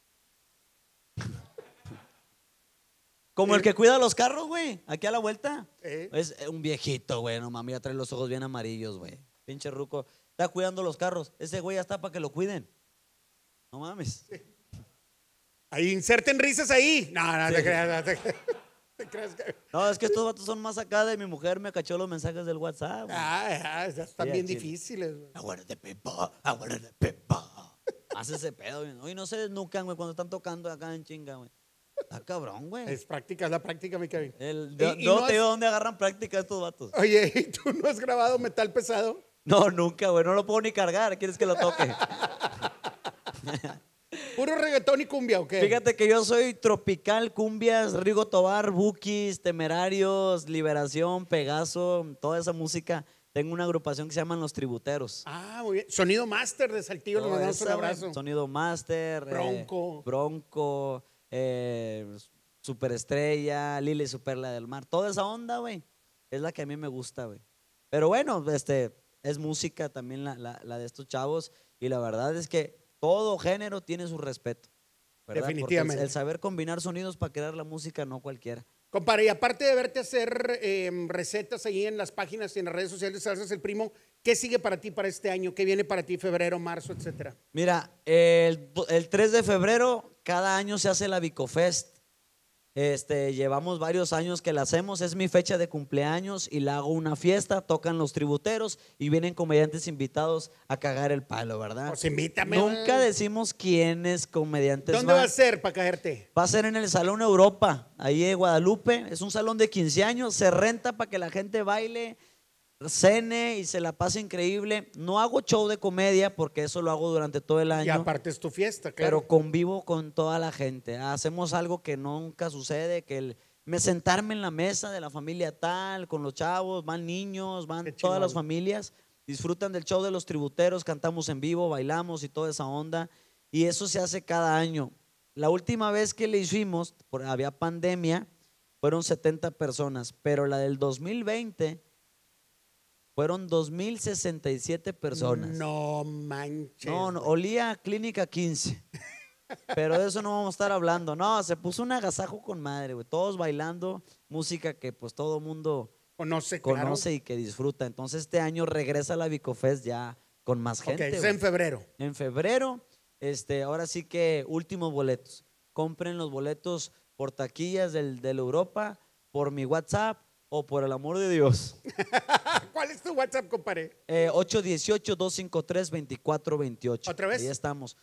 Como el que cuida los carros, güey. Aquí a la vuelta. Es un viejito, güey. No mames, ya trae los ojos bien amarillos, güey. Pinche ruco. Está cuidando los carros. Ese güey ya está para que lo cuiden. No mames. Ahí inserten risas ahí. No, Sí. te creas, no te creas. ¿Te crees que? No, es que estos vatos son más acá de mi mujer, me cachó los mensajes del WhatsApp. Ya están Sí, bien chile. difíciles, güey. Aguárdate, Pepa, aguárdate, Pepa. Hace ese pedo, güey. Oye, no se desnucan, güey, cuando están tocando acá en chinga, güey. Está cabrón, güey. Es la práctica, mi Kevin. No te digo dónde agarran práctica estos vatos. Oye, ¿y tú no has grabado metal pesado? No, nunca, güey. No lo puedo ni cargar. ¿Quieres que lo toque? ¿Puro reggaetón y cumbia o qué? Fíjate que yo soy tropical, cumbias, Rigo Tobar, Bukis, Temerarios, Liberación, Pegaso, toda esa música. Tengo una agrupación que se llaman Los Tributeros. Ah, muy bien. Sonido Master de Saltillo, le Toda mandamos un esa, güey. abrazo. Sonido Master. Bronco, Superestrella, Lili Superla del Mar. Toda esa onda, güey. Es la que a mí me gusta, güey. Pero bueno, es música también la de estos chavos. Y la verdad es que todo género tiene su respeto, ¿verdad? Definitivamente. Porque el saber combinar sonidos para crear la música, no cualquiera. Compadre, y aparte de verte hacer recetas ahí en las páginas y en las redes sociales de Salsas el Primo, ¿qué sigue para ti para este año? ¿Qué viene para ti febrero, marzo, etcétera? Mira, el 3 de febrero cada año se hace la Vicofest. Llevamos varios años que la hacemos, es mi fecha de cumpleaños y la hago una fiesta, tocan Los Tributeros y vienen comediantes invitados a cagar el palo, ¿verdad? Pues invítame. Nunca decimos quiénes comediantes ¿Dónde van. va a ser para caerte? Va a ser en el Salón Europa, ahí en Guadalupe. Es un salón de 15 años, se renta para que la gente baile, cene y se la pase increíble. No hago show de comedia porque eso lo hago durante todo el año. Y aparte es tu fiesta, claro. Pero convivo con toda la gente. Hacemos algo que nunca sucede, que sentarme en la mesa de la familia tal, con los chavos, van niños, van todas las familias, disfrutan del show de Los Tributeros, cantamos en vivo, bailamos y toda esa onda. Y eso se hace cada año. La última vez que le hicimos, había pandemia, fueron 70 personas, pero la del 2020 fueron 2,067 personas. No manches. No, olía a Clínica 15. Pero de eso no vamos a estar hablando. No, se puso un agasajo con madre, güey. Todos bailando, música que pues todo mundo conoce y que disfruta. Entonces este año regresa la Vicofest ya con más gente. Ok, es en febrero. En febrero, ahora sí que últimos boletos. Compren los boletos por taquillas del Europa, por mi WhatsApp o por el amor de Dios. ¿Cuál es tu WhatsApp, compadre? 818-253-2428. ¿Otra vez? Ahí estamos.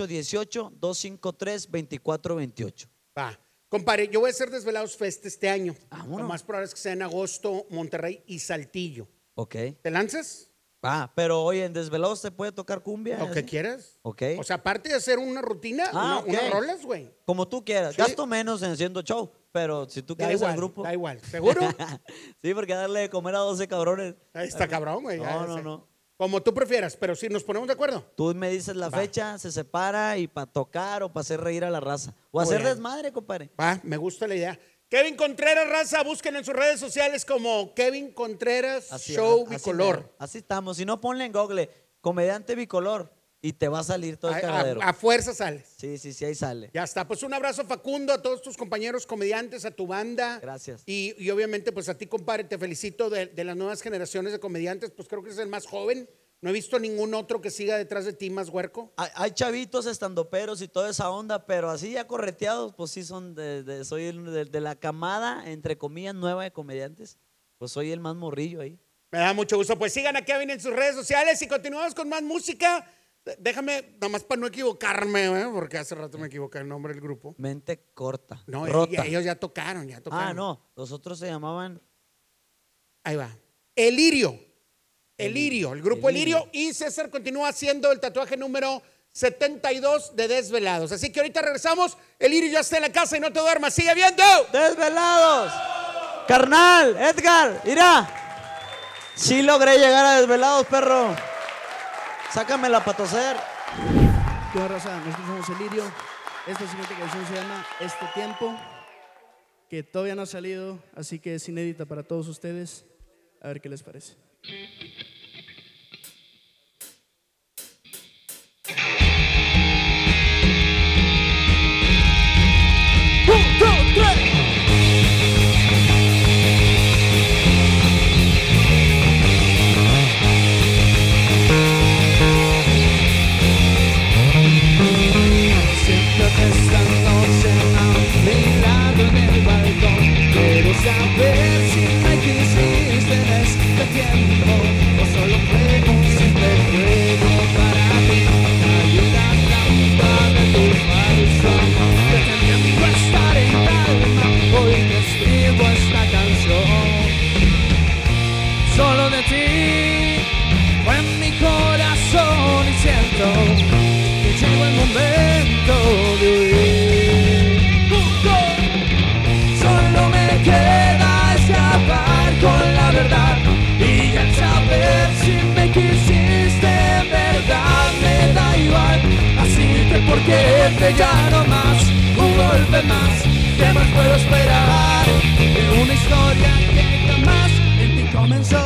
818-253-2428. Va. Compadre, yo voy a hacer Desvelados Fest este año. Vámonos. Lo más probable es que sea en agosto, Monterrey y Saltillo. Ok. ¿Te lanzas? Pero oye, en Desvelados te puede tocar cumbia. Lo que ¿sí? quieras. Ok. O sea, aparte de hacer una rutina, ok. unas rolas, güey. Como tú quieras. Sí. Gasto menos en haciendo show, pero si tú quieres el grupo. Da igual. ¿Seguro? Sí, porque darle de comer a 12 cabrones. Ahí está cabrón, güey. No. Como tú prefieras, pero si nos ponemos de acuerdo. Tú me dices la fecha, se separa y para tocar o para hacer reír a la raza. O Muy hacer bien. desmadre, compadre. Va, me gusta la idea. Kevin Contreras, raza, busquen en sus redes sociales como Kevin Contreras Show Bicolor. Así estamos. Si no, ponle en Google comediante bicolor y te va a salir todo el cagadero. A fuerza sales. Sí, ahí sale. Ya está. Pues un abrazo, Facundo, a todos tus compañeros comediantes, a tu banda. Gracias. Y obviamente, pues a ti, compadre, te felicito de las nuevas generaciones de comediantes. Pues creo que eres el más joven. No he visto ningún otro que siga detrás de ti más huerco. Hay chavitos estandoperos y toda esa onda, pero así ya correteados, pues sí son soy de la camada, entre comillas, nueva de comediantes. Pues soy el más morrillo ahí. Me da mucho gusto. Pues sigan a Kevin en sus redes sociales y continuamos con más música. Déjame, nada más para no equivocarme, porque hace rato me equivoqué el nombre del grupo. Mente corta. No, rota. ellos ya tocaron. Ah, no, los otros se llamaban. Ahí va. Elirio, el grupo Elirio. Y César continúa haciendo el tatuaje número 72 de Desvelados. Así que ahorita regresamos. Elirio ya está en la casa y no te duermas. Sigue viendo. Desvelados. Carnal, Edgar, mira. Sí logré llegar a Desvelados, perro. Sácamela para toser. ¿Qué onda, raza? Nosotros somos Elirio. Esta siguiente canción se llama Este Tiempo, que todavía no ha salido, así que es inédita para todos ustedes. A ver qué les parece. Siéntate esta noche a mi lado en el balcón. quererte ya no más, un golpe más, ¿qué más puedo esperar? De una historia que jamás en ti comenzó.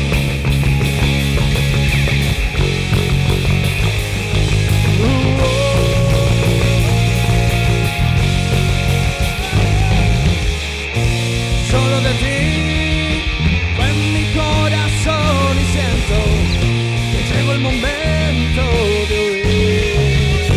Solo de ti fue en mi corazón y siento que llegó el momento de huir.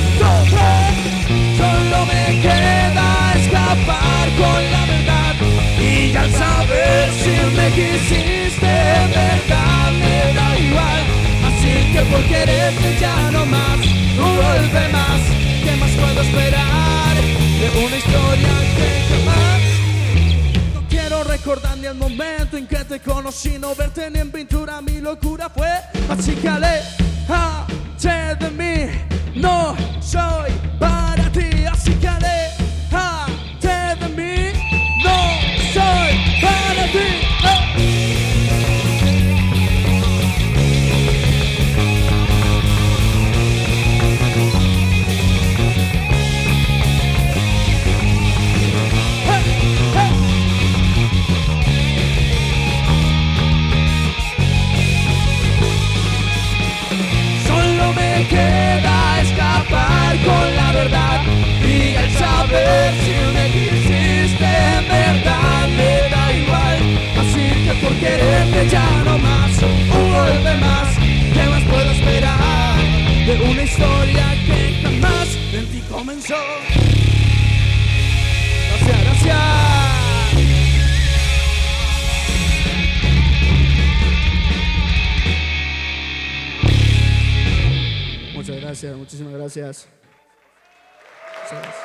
Solo me queda escapar con la verdad y al saber si me quisiste en verdad me da igual. Así que por quererte ya no más, un golpe más, ¿qué más puedo esperar de una historia que jamás? Quiero recordar ni el momento en que te conocí, no verte ni en pintura, mi locura fue así que aléjate de mí, no soy para ti, así que aléjate de mí, no soy para ti. Me queda escapar con la verdad y al saber si me quisiste en verdad me da igual. Así que por quererte ya no más, un golpe más, ¿qué más puedo esperar de una historia que jamás en ti comenzó? Gracias, gracias. Muchas gracias, muchísimas gracias. Muchas gracias.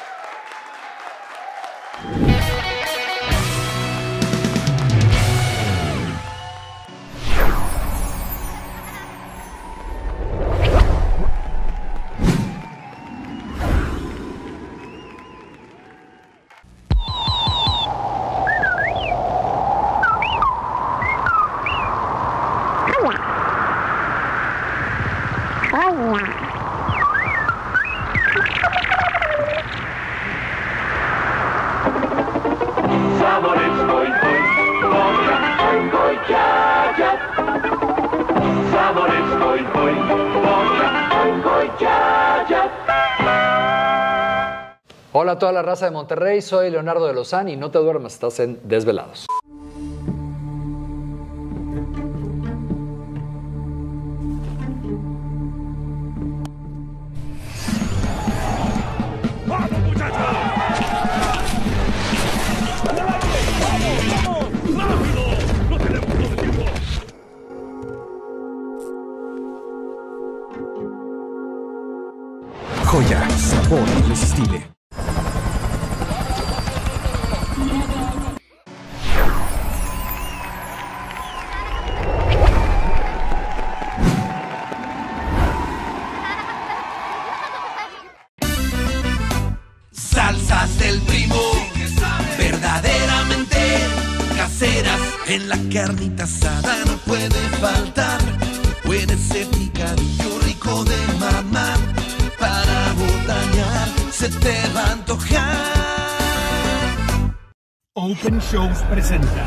Sabores hoy, hoy, ya, ya. Sabores hoy, hoy, ya, ya. Hola a toda la raza de Monterrey, soy Leonardo de Lozán y no te duermas, estás en Desvelados. Joya, sabor irresistible. Salsas del primo, verdaderamente caseras. En la carnita asada no puede faltar. Puede ser picadillo rico de mamá. Para botanear se te va a antojar. Open Shows presenta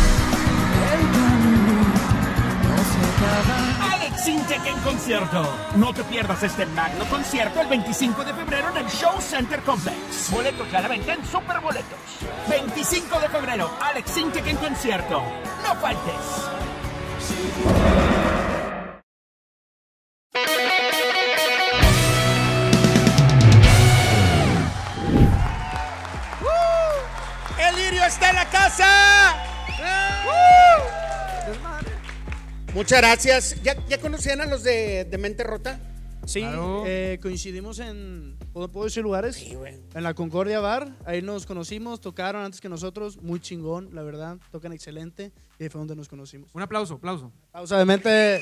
Alex Intec en concierto. No te pierdas este magno concierto el 25 de febrero en el Show Center Complex. Boletos ya a la venta en Superboletos. 25 de febrero, Alex Intec en concierto. No faltes. ¡El Lirio está en la casa! Muchas gracias. ¿Ya conocían a los de Mente Rota? Sí, Claro. Coincidimos en, ¿puedo decir lugares? Sí, güey. En la Concordia Bar, ahí nos conocimos, tocaron antes que nosotros, muy chingón, la verdad, tocan excelente, y ahí fue donde nos conocimos. Un aplauso, aplauso. Obviamente,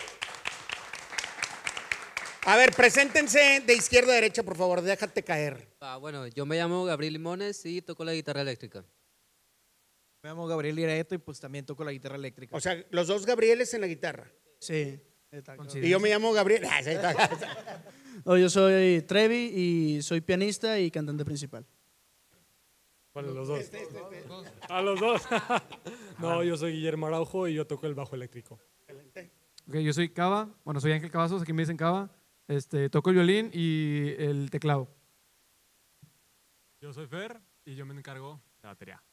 A ver, preséntense de izquierda a derecha, por favor, déjate caer. Bueno, yo me llamo Gabriel Limones y toco la guitarra eléctrica. Me llamo Gabriel Iraeto y pues también toco la guitarra eléctrica. O sea, los dos Gabrieles en la guitarra. sí. Y yo me llamo Gabriel. No, yo soy Trevi y soy pianista y cantante principal. Bueno, los dos. A los dos. No, yo soy Guillermo Araujo y yo toco el bajo eléctrico. Ok, yo soy Cava, bueno, soy Ángel Cavazos, aquí me dicen Cava. Toco el violín y el teclado. Yo soy Fer y yo me encargo de la batería.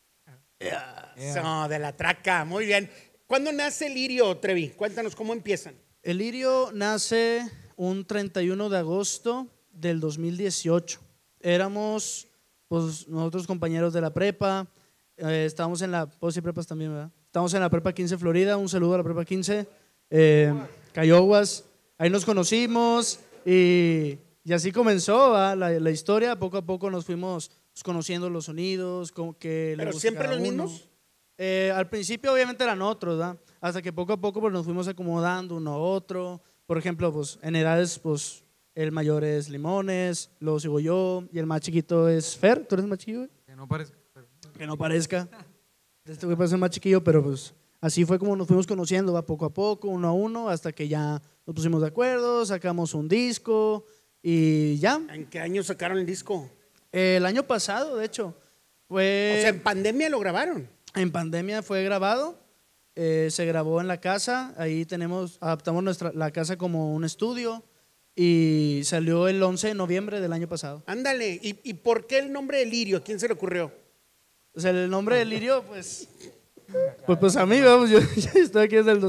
No, de la traca, muy bien. ¿Cuándo nace el lirio, Trevi? Cuéntanos cómo empiezan. El lirio nace un 31 de agosto del 2018. Éramos, pues, nosotros compañeros de la prepa, estábamos en la, pues sí, prepas también, ¿verdad? Estamos en la prepa 15 Florida, un saludo a la prepa 15, Cayoguas, ahí nos conocimos y así comenzó la historia. Poco a poco nos fuimos conociendo los sonidos, como que ¿Pero siempre los mismos? Al principio obviamente eran otros, ¿verdad? Hasta que poco a poco pues, nos fuimos acomodando uno a otro. Por ejemplo, pues en edades, pues el mayor es Limones, luego sigo yo y el más chiquito es Fer. ¿Tú eres el más chiquillo, güey? Que no parezca. Que no parezca. Este güey parece el más chiquillo, pero pues así fue como nos fuimos conociendo, va poco a poco, uno a uno, hasta que ya nos pusimos de acuerdo, sacamos un disco y ya. ¿En qué año sacaron el disco? El año pasado, de hecho. Fue, o sea, en pandemia lo grabaron. En pandemia fue grabado, se grabó en la casa, ahí adaptamos la casa como un estudio y salió el 11 de noviembre del año pasado. Ándale, ¿y por qué el nombre de Lirio? ¿A quién se le ocurrió? O sea, el nombre de Lirio, pues a mí, vamos, yo estoy aquí desde el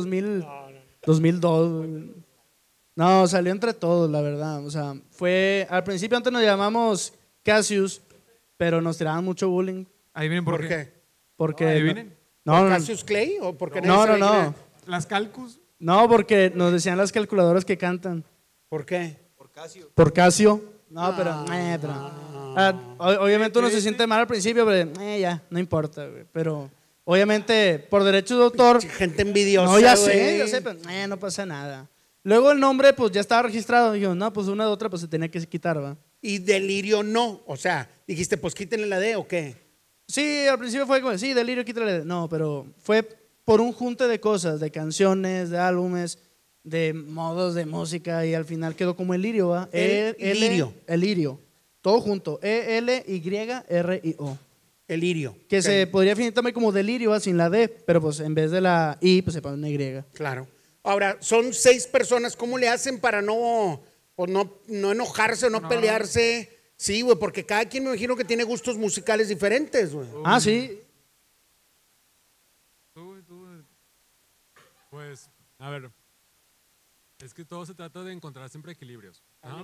2002. No, salió entre todos, la verdad. O sea, al principio antes nos llamamos Cassius, pero nos tiraban mucho bullying. Adivinen por qué. Porque ¿Adivinen? No, ¿Cassius Clay o porque no. ¿Las Calcus? No, porque nos decían las calculadoras que cantan. ¿Por qué? Por Casio. No, pero obviamente uno se siente mal al principio, pero ya, no importa, güey. Pero obviamente por derechos de autor. Gente envidiosa. No, ya sé, pero no pasa nada. Luego el nombre, pues ya estaba registrado. Dijo, no, pues una de otra, pues se tenía que quitar, ¿va? Y Delirio no. O sea, dijiste, pues quítenle la D o qué. Sí, al principio fue como, sí, Delirio, quítale la D. No, pero fue por un junte de cosas, de canciones, de álbumes, de modos de música y al final quedó como el lirio, ¿va? El lirio. El lirio. Todo junto. E-L-Y-R-I-O. El lirio. Que se podría definir también como delirio, ¿va? Sin la D, pero pues en vez de la I, pues se pone una Y. Claro. Ahora, son 6 personas. ¿Cómo le hacen para no enojarse o no pelearse? Sí, güey, porque cada quien me imagino que tiene gustos musicales diferentes, güey. Ah, sí. Pues, a ver, es que todo se trata de encontrar siempre equilibrios.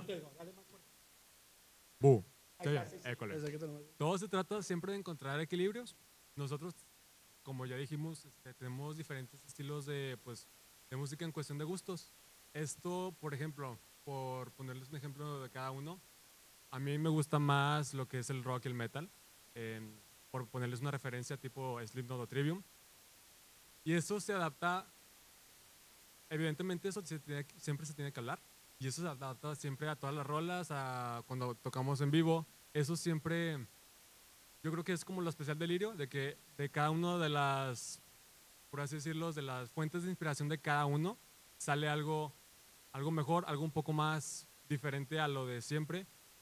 Todo se trata siempre de encontrar equilibrios. Nosotros, como ya dijimos, tenemos diferentes estilos de música en cuestión de gustos. Esto, por ejemplo, por ponerles un ejemplo de cada uno, a mí me gusta más lo que es el rock y el metal, por ponerles una referencia tipo Slipknot o Trivium. Y eso se adapta, evidentemente eso siempre se tiene que hablar, y eso se adapta siempre a todas las rolas, a cuando tocamos en vivo. Eso siempre, yo creo que es como lo especial del lirio, de que de cada uno de las, por así decirlo, de las fuentes de inspiración de cada uno, sale algo mejor, algo un poco más diferente a lo de siempre.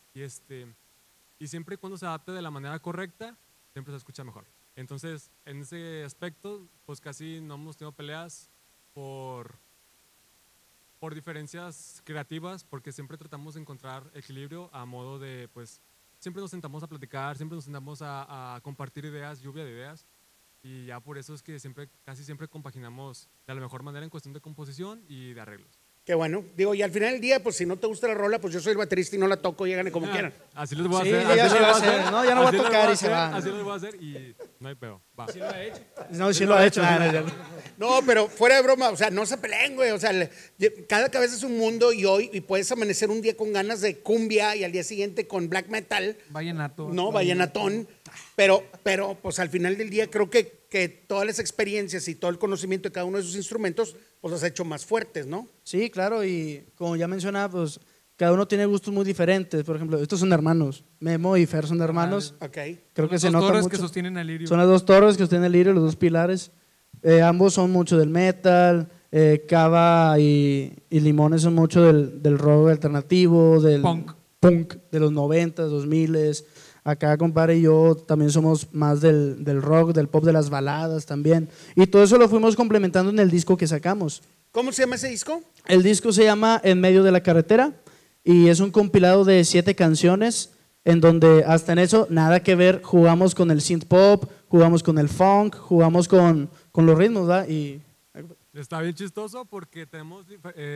Y siempre y cuando se adapte de la manera correcta, siempre se escucha mejor. Entonces, en ese aspecto, pues casi no hemos tenido peleas por diferencias creativas, porque siempre tratamos de encontrar equilibrio a modo de, pues, siempre nos sentamos a platicar, siempre nos sentamos a compartir ideas, lluvia de ideas, y ya por eso es que casi siempre compaginamos de la mejor manera en cuestión de composición y de arreglos. Qué bueno. Digo, y al final del día, pues si no te gusta la rola, pues yo soy el baterista y no la toco, lleguen como quieran. Así les voy a Sí, hacer. ya se va a hacer. No, ya no va a tocar y se va. Así les voy a hacer y no hay pedo. Va. ¿Sí lo ha hecho? No, sí lo ha hecho. No, pero fuera de broma, o sea, no se peleen, güey. O sea, cada cabeza es un mundo y puedes amanecer un día con ganas de cumbia y al día siguiente con black metal. Vallenato. No, vallenatón. Pero, pues al final del día creo que todas las experiencias y todo el conocimiento de cada uno de esos instrumentos, pues los ha hecho más fuertes, ¿no? Sí, claro, y como ya mencionaba, pues cada uno tiene gustos muy diferentes. Por ejemplo, estos son hermanos. Memo y Fer son hermanos. Okay. Creo que Son se las dos nota torres mucho. que sostienen el lirio. Son las dos torres que sostienen el lirio, los dos pilares. Ambos son mucho del metal. Cava y Limones son mucho del rock alternativo, del punk de los 90s, 2000s. Acá, compadre, y yo también somos más del rock, del pop, de las baladas también. Y todo eso lo fuimos complementando en el disco que sacamos. ¿Cómo se llama ese disco? El disco se llama En medio de la carretera y es un compilado de 7 canciones en donde hasta en eso nada que ver, jugamos con el synth pop, jugamos con el funk, jugamos con los ritmos, ¿verdad? Y está bien chistoso porque tenemos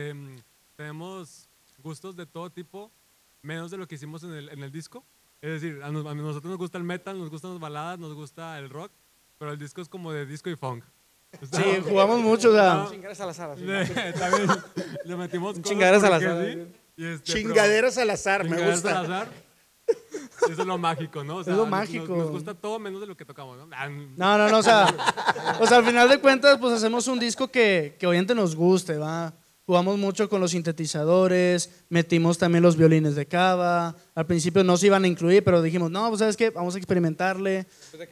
gustos de todo tipo, menos de lo que hicimos en el disco. Es decir, a nosotros nos gusta el metal, nos gustan las baladas, nos gusta el rock, pero el disco es como de disco y funk. Sí, jugamos mucho, o sea. Chingaderas al azar. También le metimos chingaderas al azar. Chingaderas al azar, me gusta. Chingaderas al azar. Eso es lo mágico, ¿no? O sea, es lo mágico. Nos gusta todo menos de lo que tocamos, ¿no? No, o sea, al final de cuentas, pues hacemos un disco que obviamente nos guste, ¿va? Jugamos mucho con los sintetizadores, metimos también los violines de Cava. Al principio no se iban a incluir, pero dijimos, no, pues ¿sabes qué? Vamos a experimentarle.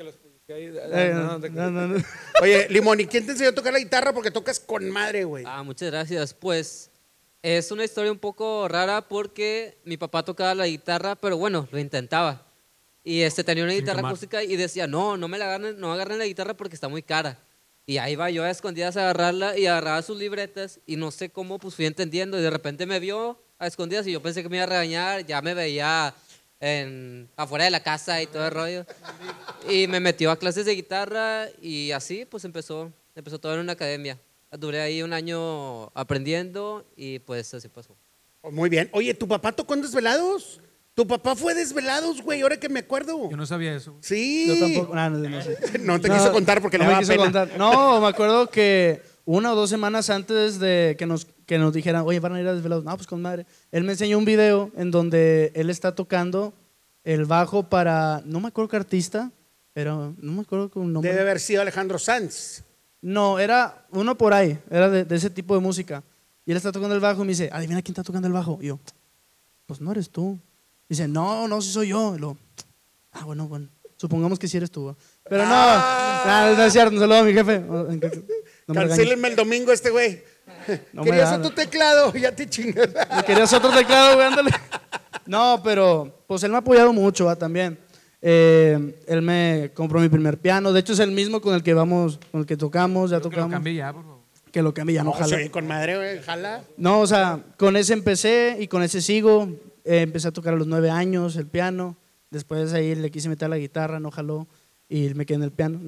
Oye, Limón, ¿y quién te enseñó a tocar la guitarra? Porque tocas con madre, güey. Muchas gracias. Pues es una historia un poco rara porque mi papá tocaba la guitarra, pero bueno, lo intentaba. Y tenía una guitarra acústica y decía, no agarren la guitarra porque está muy cara. Y ahí va yo a escondidas a agarrarla y agarraba sus libretas y no sé cómo pues fui entendiendo y de repente me vio a escondidas y yo pensé que me iba a regañar, ya me veía afuera de la casa y todo el rollo. Y me metió a clases de guitarra y así pues empezó todo en una academia. Duré ahí un año aprendiendo y pues así pasó. Muy bien. Oye, ¿tu papá tocó en Desvelados? Tu papá fue Desvelados, güey, ahora que me acuerdo. Yo no sabía eso. Sí. Yo tampoco. No sé. No te quiso contar porque le daba pena. No, me acuerdo que 1 o 2 semanas antes de que nos dijeran, oye, van a ir a Desvelados. No, pues con madre. Él me enseñó un video en donde él está tocando el bajo para, no me acuerdo qué artista, pero no me acuerdo con un nombre. Debe haber sido Alejandro Sanz. No, era uno por ahí, era de ese tipo de música. Y él está tocando el bajo y me dice, adivina quién está tocando el bajo. Y yo, pues no eres tú. Dice, no, sí soy yo. Y luego, bueno, supongamos que sí eres tú. Pero no es cierto, un saludo a mi jefe. Cancélenme el domingo este güey. Querías otro teclado, ya te chingas. Querías otro teclado, güey, ándale. No, pero pues él me ha apoyado mucho también. Él me compró mi primer piano. De hecho, es el mismo con el que tocamos, ya tocamos. Que lo cambie ya, por favor. Que lo cambie ya, no jala. Sí, con madre, güey, jala. No, o sea, con ese empecé y con ese sigo. Empecé a tocar a los 9 años el piano. Después ahí le quise meter la guitarra, no jaló. Y me quedé en el piano.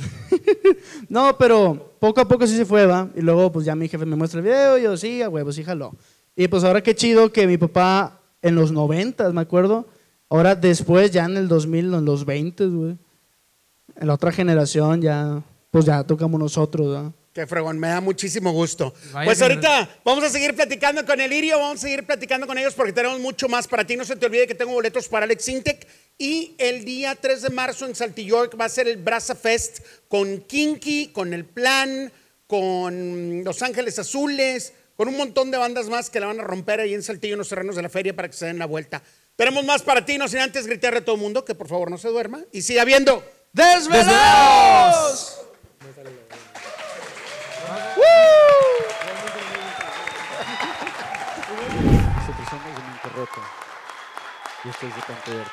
No, pero poco a poco sí se fue, ¿va? Y luego pues ya mi jefe me muestra el video y yo, sí, a huevo, sí jaló. Y pues ahora qué chido que mi papá en los 90s, me acuerdo. Ahora después, ya en el 2000, en los 20s, güey. En la otra generación ya, pues ya tocamos nosotros, ¿va? Qué fregón, me da muchísimo gusto. Pues ahorita vamos a seguir platicando con el Lirio, vamos a seguir platicando con ellos porque tenemos mucho más para ti. No se te olvide que tengo boletos para Alex Intec y el día 3 de marzo en Saltillo va a ser el Brasa Fest con Kinky, con El Plan, con Los Ángeles Azules, con un montón de bandas más que la van a romper ahí en Saltillo, en los terrenos de la feria para que se den la vuelta. Tenemos más para ti, no sin antes gritarle a todo el mundo que por favor no se duerma y siga viendo ¡Desvelados! Nosotros somos de Monterroco y esto es de Canto Verde.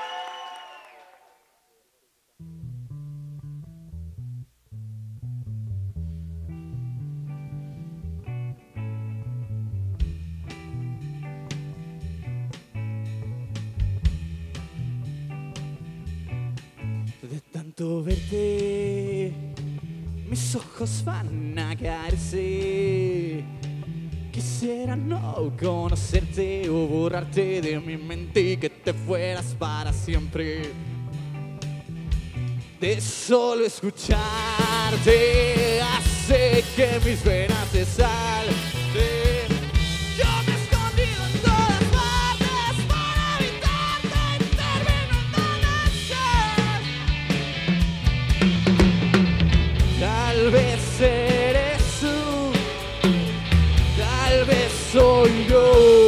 De tanto verte, mis ojos van a caerse. Quisiera no conocerte o borrarte de mi mente y que te fueras para siempre. De solo escucharte hace que mis venas te salten. Yo me he escondido en todas partes para evitarte y termino en Tal vez eres tú, tal vez soy yo,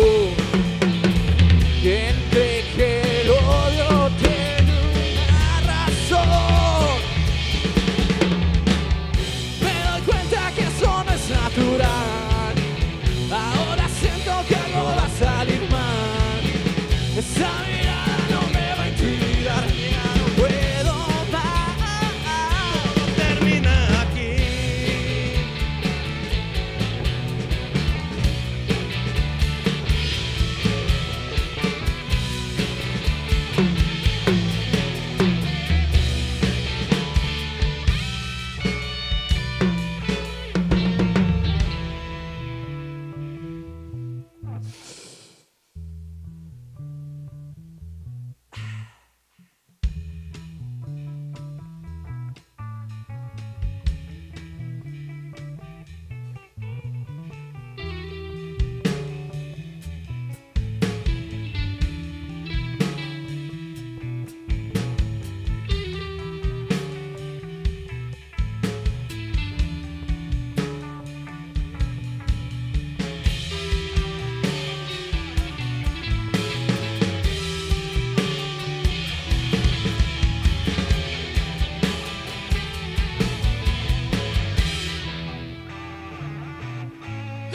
quien cree que el odio tiene una razón. Me doy cuenta que eso no es natural.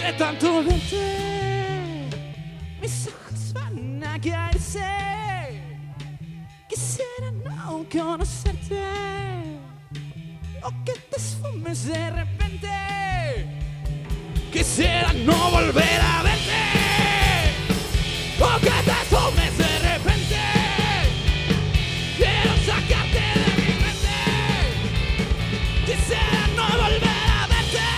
de tanto verte, mis ojos van a caerse. Quisiera no conocerte, o que te esfumes de repente. Quisiera no volver a verte, o que te esfumes de repente. Quiero sacarte de mi mente. Quisiera no volver a verte.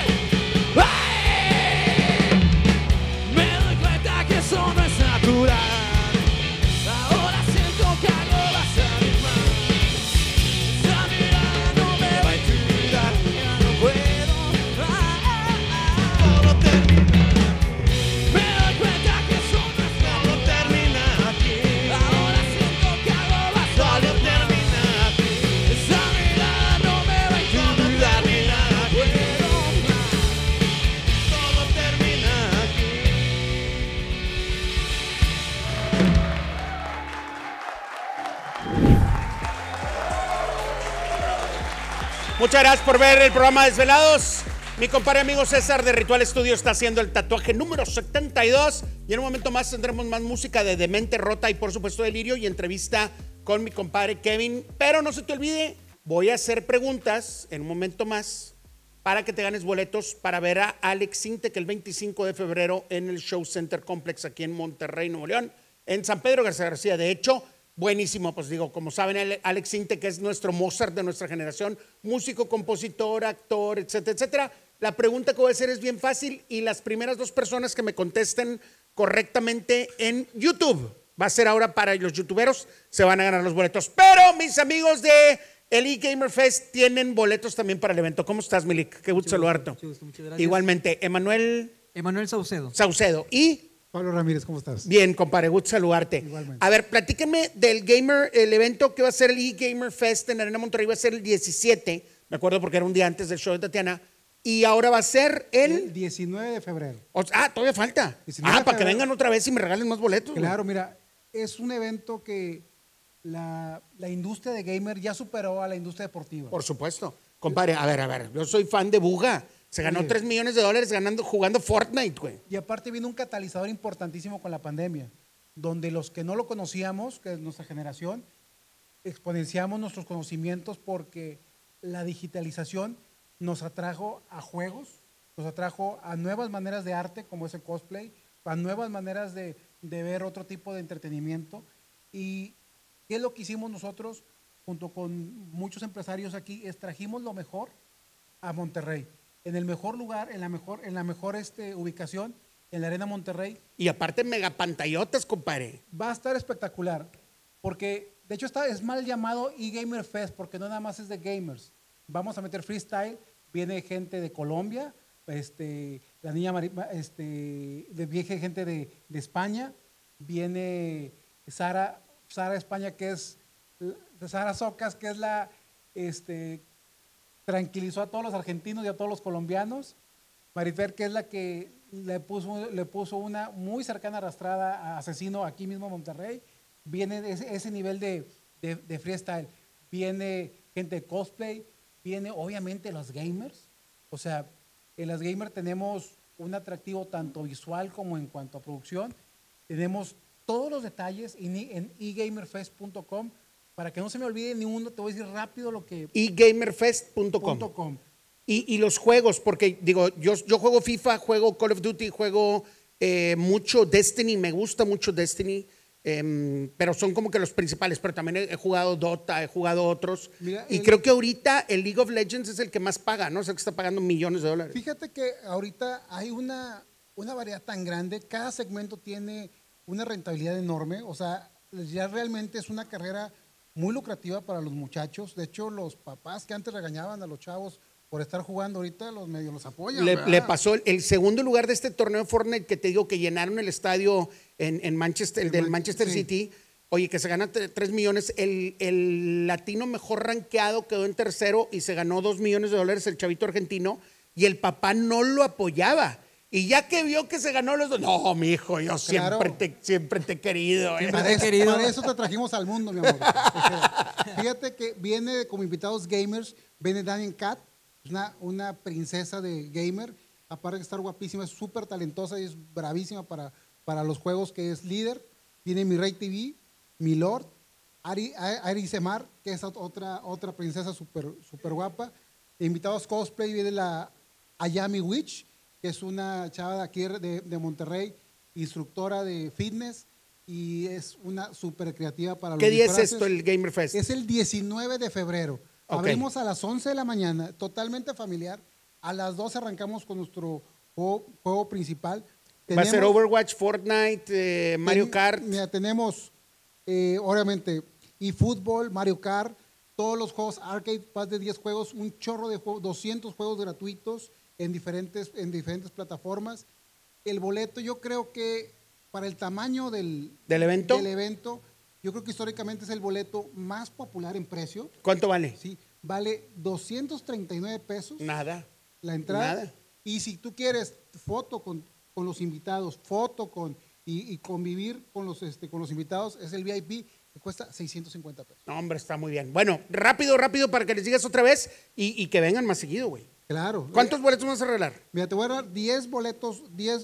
¡Ay! Me doy cuenta que eso no es natural. Ahora siento que algo va a salir mal. Esa mirada no me va a intimidar. Ya no puedo. Todo termina. Me doy cuenta que eso no es natural. Todo termina aquí. Ahora siento que algo va a salir mal. Esa mirada no me va a intimidar. Ni nada puedo más. Todo termina aquí. Muchas gracias por ver el programa Desvelados. Mi compadre amigo César de Ritual Studio está haciendo el tatuaje número 72 y en un momento más tendremos más música de Demente Rota y por supuesto Delirio y entrevista con mi compadre Kevin. Pero no se te olvide, voy a hacer preguntas en un momento más para que te ganes boletos para ver a Alex Sintek el 25 de febrero en el Show Center Complex aquí en Monterrey, Nuevo León, en San Pedro García. De hecho, buenísimo, pues digo, como saben, Alex Sintek es nuestro Mozart de nuestra generación, músico, compositor, actor, etcétera, etcétera. La pregunta que voy a hacer es bien fácil y las primeras dos personas que me contesten correctamente en YouTube, va a ser ahora para los youtuberos, se van a ganar los boletos. Pero mis amigos de el eGamer Fest tienen boletos también para el evento. ¿Cómo estás, Milik? Qué gusto saludarte. Mucho gusto, muchas gracias. Igualmente, Emanuel Saucedo. Saucedo. Y Pablo Ramírez, ¿cómo estás? bien, compadre, gusto saludarte. Igualmente. A ver, platíquenme del gamer, el evento que va a ser el eGamer Fest en Arena Monterrey, va a ser el 17, me acuerdo porque era un día antes del show de Tatiana, y ahora va a ser el 19 de febrero. Todavía falta. 19 de Para que febrero. vengan otra vez y me regalen más boletos. güey. Claro, mira, es un evento que la industria de gamer ya superó a la industria deportiva. Por supuesto. Compadre, a ver, yo soy fan de Buga. Se ganó Oye. $3 millones jugando Fortnite, güey. Y aparte vino un catalizador importantísimo con la pandemia, donde los que no lo conocíamos, que es nuestra generación, exponenciamos nuestros conocimientos porque la digitalización nos atrajo a juegos, nos atrajo a nuevas maneras de arte, como es el cosplay, a nuevas maneras de ver otro tipo de entretenimiento. ¿Y qué es lo que hicimos nosotros? Junto con muchos empresarios aquí, trajimos lo mejor a Monterrey, en el mejor lugar, en la mejor ubicación, en la Arena Monterrey. Y aparte megapantallotas, compadre. Va a estar espectacular, porque de hecho es mal llamado eGamer Fest, porque no nada más es de gamers. Vamos a meter freestyle, viene gente de Colombia, la niña viene gente de España, viene Sara España, que es Sara Socas, que es tranquilizó a todos los argentinos y a todos los colombianos. Marifer, que es la que le puso una muy cercana arrastrada a Asesino aquí mismo en Monterrey. Viene ese nivel de freestyle. Viene gente de cosplay, viene obviamente los gamers. O sea, en las gamers tenemos un atractivo tanto visual como en cuanto a producción. Tenemos todos los detalles en egamerfest.com. Para que no se me olvide ni uno, te voy a decir rápido lo que... egamerfest.com. Y los juegos, porque digo, yo juego FIFA, juego Call of Duty, juego mucho Destiny, me gusta mucho Destiny, pero son como que los principales, pero también he jugado Dota, he jugado otros. Mira, y creo que ahorita el League of Legends es el que más paga, ¿no? Es el que está pagando millones de dólares. Fíjate que ahorita hay una variedad tan grande, cada segmento tiene una rentabilidad enorme, o sea, ya realmente es una carrera muy lucrativa para los muchachos. De hecho, los papás que antes regañaban a los chavos por estar jugando, ahorita los medios los apoyan. Le pasó el segundo lugar de este torneo de Fortnite que te digo que llenaron el estadio en Manchester, el del Manchester City. Oye, que se gana 3 millones. El latino mejor rankeado quedó en tercero y se ganó $2 millones, el chavito argentino, y el papá no lo apoyaba. Y ya que vio que se ganó los dos, no, mi hijo, yo Claro. siempre te he querido. Para eso te trajimos al mundo, mi amor. Fíjate que viene como invitados gamers, viene Daniel Cat, una princesa de gamer, aparte de estar guapísima, es súper talentosa y es bravísima para los juegos, que es líder. Tiene mi Rey TV, mi Lord, Ari Semar, que es otra princesa súper guapa. Invitados cosplay viene la Ayami Witch, que es una chava de aquí de Monterrey, instructora de fitness y es una súper creativa para los ¿Qué día disfraces. es esto, el Gamer Fest? Es el 19 de febrero. Ok. Abrimos a las 11 de la mañana, totalmente familiar. A las 12 arrancamos con nuestro juego principal. Va a ser Overwatch, Fortnite, Mario Kart. Mira, tenemos, obviamente, eFootball, Mario Kart, todos los juegos arcade, más de 10 juegos, un chorro de juegos, 200 juegos gratuitos en diferentes plataformas. El boleto, yo creo que para el tamaño del evento, yo creo que históricamente es el boleto más popular en precio. ¿Cuánto vale? Sí, vale 239 pesos. Nada. La entrada. Nada. Y si tú quieres foto con los invitados, y convivir con los invitados, es el VIP, que cuesta 650 pesos. No, hombre, está muy bien. Bueno, rápido para que les digas otra vez y que vengan más seguido, güey. Claro. ¿Cuántos boletos vamos a regalar? Mira, te voy a dar 10 boletos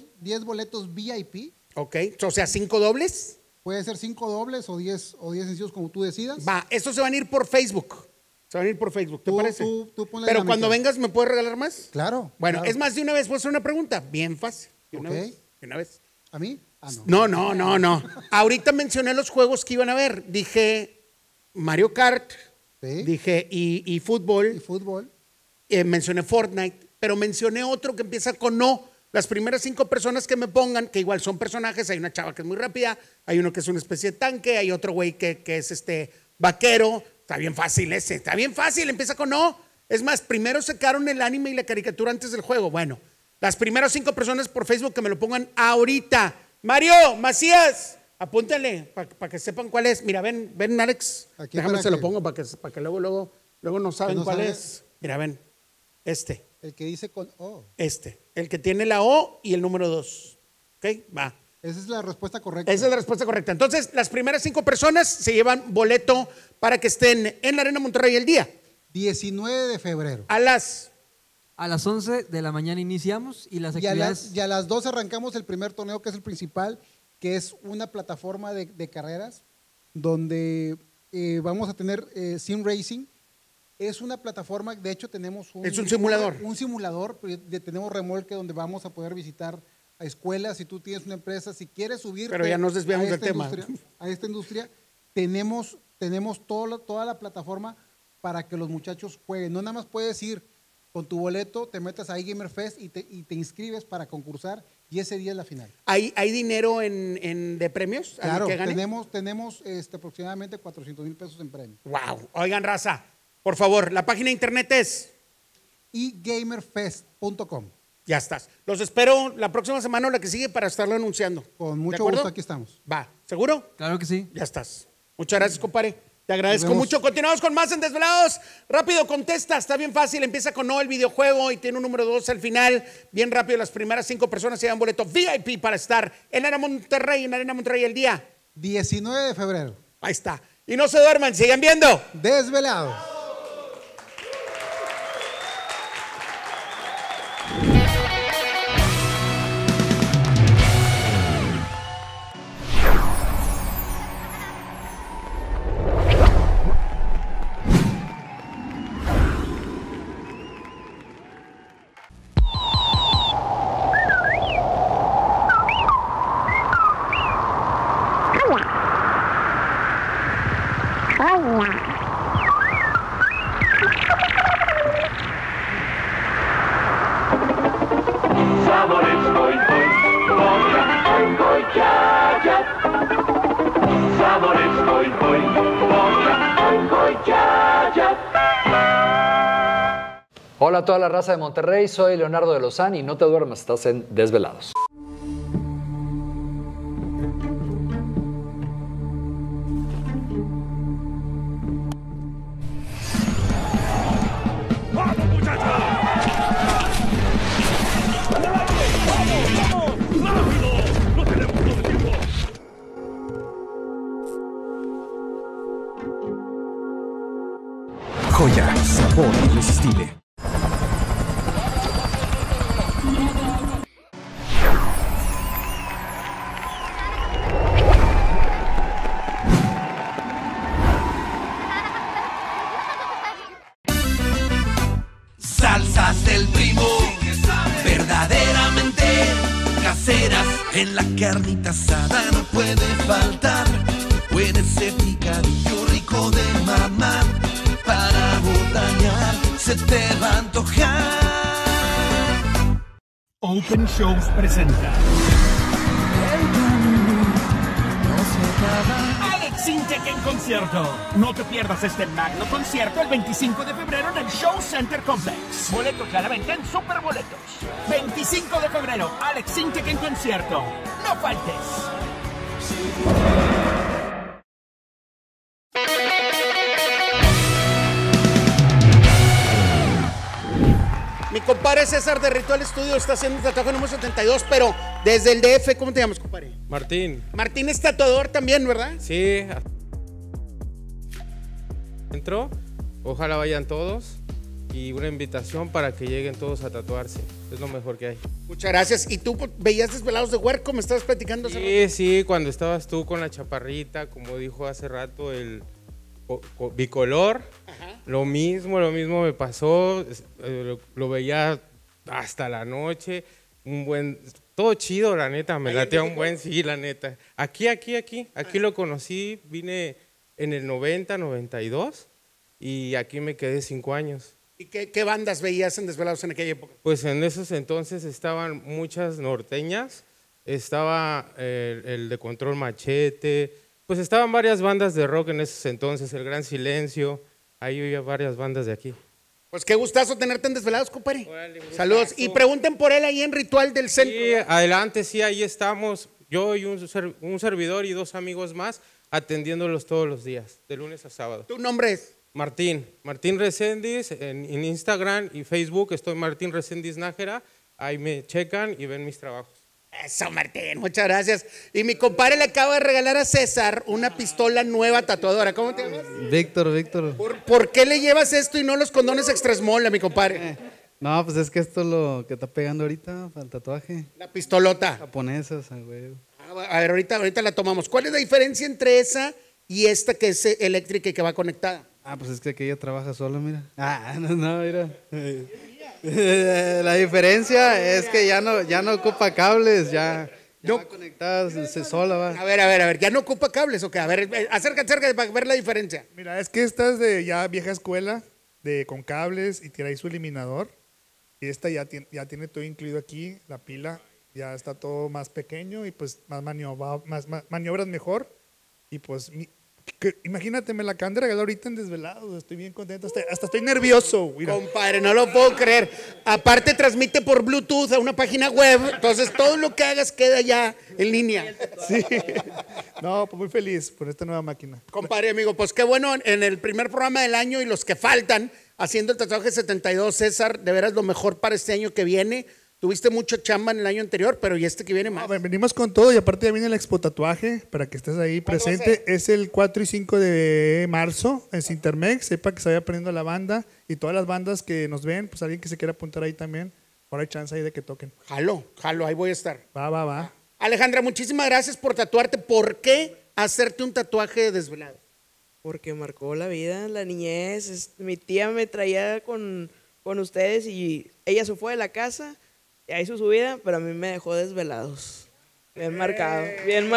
VIP. Ok, o sea, 5 dobles. Puede ser 5 dobles o 10 sencillos, como tú decidas. Va, estos se van a ir por Facebook. Se van a ir por Facebook, ¿te parece? Tú ponle Pero dinámica. cuando vengas, ¿me puedes regalar más? Claro. Bueno, claro. es más, de una vez, ¿puedo hacer una pregunta? Bien fácil. De una Ok. vez. De una vez. ¿A mí? Ah, no. No. Ahorita mencioné los juegos que iban a ver. Dije Mario Kart, dije y fútbol. Mencioné Fortnite, pero mencioné otro que empieza con O. Las primeras 5 personas que me pongan, que igual son personajes, hay una chava que es muy rápida, hay uno que es una especie de tanque, hay otro güey que es vaquero. Está bien fácil ese, está bien fácil, empieza con O. Es más, primero sacaron el anime y la caricatura antes del juego. Bueno, las primeras 5 personas por Facebook que me lo pongan ahorita. Mario, Macías, apúntale para que sepan cuál es. Mira, ven Alex, Aquí déjame para se lo que- pongo para que luego no saben no cuál sabe. es. Mira, ven, El que dice con O. el que tiene la O y el número 2. ¿Ok? Va. Esa es la respuesta correcta. Esa es la respuesta correcta. Entonces, las primeras 5 personas se llevan boleto para que estén en la Arena Monterrey el día. 19 de febrero. A las 11 de la mañana iniciamos y las Y a actividades... las 12 arrancamos el primer torneo, que es el principal, que es una plataforma de carreras donde vamos a tener Sim Racing. Es una plataforma, de hecho tenemos Es un simulador. Un simulador, pero tenemos remolque donde vamos a poder visitar a escuelas. Si tú tienes una empresa, si quieres subir. Pero ya nos desviamos del tema. A esta industria, tenemos toda la plataforma para que los muchachos jueguen. No nada más puedes ir con tu boleto, te metes a iGamer Fest y te inscribes para concursar y ese día es la final. ¿Hay dinero de premios? ¿Alguien Claro, que gane? tenemos aproximadamente 400,000 pesos en premio. Wow. Oigan, raza, por favor, la página de internet es eGamerFest.com. Ya estás. Los espero la próxima semana o la que sigue para estarlo anunciando. Con ¿De mucho acuerdo? gusto, aquí estamos. Va. ¿Seguro? Claro que sí. Ya estás. Muchas gracias, compadre. Te agradezco Nos vemos. mucho. Continuamos con más en Desvelados. Rápido, contesta. Está bien fácil. Empieza con no el videojuego y tiene un número 2 al final. Bien rápido. Las primeras 5 personas se llevan boleto VIP para estar en Arena Monterrey, el día 19 de febrero. Ahí está. Y no se duerman. Sigan viendo. Desvelados. Sabores hoy, boca, hoy, ya. Sabores hoy, boca, hoy, ya. Hola a toda la raza de Monterrey, soy Leonardo de Lozán y no te duermas, estás en Desvelados. ¡Vamos, muchachos! ¡Vamos! ¡Rápido! ¡No tenemos todo el tiempo! Joya, sabor irresistible. las del primo, verdaderamente caseras. En la carnita asada no puede faltar, o en ese picadillo rico de mamá, para botanear se te va a antojar. Open Shows presenta Alex Intec en concierto. No te pierdas este magno concierto el 25 de febrero en el Show Center Complex. Boletos a la venta en Superboletos. 25 de febrero, Alex Intec en concierto. No faltes. Mi compadre César de Ritual Studio está haciendo un tatuaje número 72, pero desde el DF. ¿Cómo te llamas, compadre? Martín. Martín es tatuador también, ¿verdad? Sí. Entró. Ojalá vayan todos. Y una invitación para que lleguen todos a tatuarse. Es lo mejor que hay. Muchas gracias. ¿Y tú veías Desvelados de Huerco? ¿Me estabas platicando hace rato? Sí, cuando estabas tú con la chaparrita, como dijo hace rato el bicolor. Ajá. Lo mismo me pasó. Lo veía hasta la noche. Todo chido, la neta. Me latea un buen, sí, la neta. Aquí lo conocí. Vine en el 90, 92. Y aquí me quedé 5 años. ¿Y qué bandas veías en Desvelados en aquella época? Pues en esos entonces estaban muchas norteñas, estaba el de Control Machete, pues estaban varias bandas de rock en esos entonces, El Gran Silencio, ahí había varias bandas de aquí. Pues qué gustazo tenerte en Desvelados, compadre. Saludos. Y pregunten por él ahí en Ritual del Centro. Sí, adelante, sí, ahí estamos, yo y un servidor y 2 amigos más atendiéndolos todos los días, de lunes a sábado. ¿Tu nombre es? Martín Reséndiz, en Instagram y Facebook estoy Martín Reséndiz Nájera, ahí me checan y ven mis trabajos. Eso, Martín, muchas gracias. Y mi compadre le acaba de regalar a César una pistola nueva tatuadora. ¿Cómo te llamas? Víctor. ¿Por qué le llevas esto y no los condones extra small a mi compadre? No, pues es que esto es lo que está pegando ahorita para el tatuaje. La pistolota. Japonesas, güey. A ver, ahorita la tomamos. ¿Cuál es la diferencia entre esa y esta que es eléctrica y que va conectada? Pues es que aquella trabaja sola, mira. No, mira. La diferencia es que ya no ocupa cables, ya va conectada sola, va. A ver, ¿ya no ocupa cables o qué? A ver, acércate para ver la diferencia. Mira, es que esta es de ya vieja escuela, con cables y tiene ahí su eliminador. Y esta ya tiene todo incluido aquí, la pila, ya está todo más pequeño y pues más maniobras mejor. Y pues imagínate, me la acaban de regalar ahorita en Desvelados, estoy bien contento, hasta estoy nervioso. Mira. Compadre, no lo puedo creer. Aparte transmite por Bluetooth a una página web, entonces todo lo que hagas queda ya en línea. Sí, no, pues muy feliz por esta nueva máquina. Compadre, amigo, pues qué bueno, en el primer programa del año y los que faltan, haciendo el tatuaje 72, César, de veras lo mejor para este año que viene. Tuviste mucha chamba en el año anterior, pero ¿y este que viene más? Venimos con todo y aparte ya viene el Expo Tatuaje para que estés ahí presente. Es el 4 y 5 de marzo en Cintermex. Sepa que se vaya aprendiendo la banda y todas las bandas que nos ven, pues alguien que se quiera apuntar ahí también. Ahora hay chance ahí de que toquen. Jalo, ahí voy a estar. Va. Alejandra, muchísimas gracias por tatuarte. ¿Por qué hacerte un tatuaje de Desvelado? Porque marcó la vida, la niñez. Mi tía me traía con ustedes y ella se fue de la casa. Ya hizo su vida, pero a mí me dejó Desvelados. Bien marcado.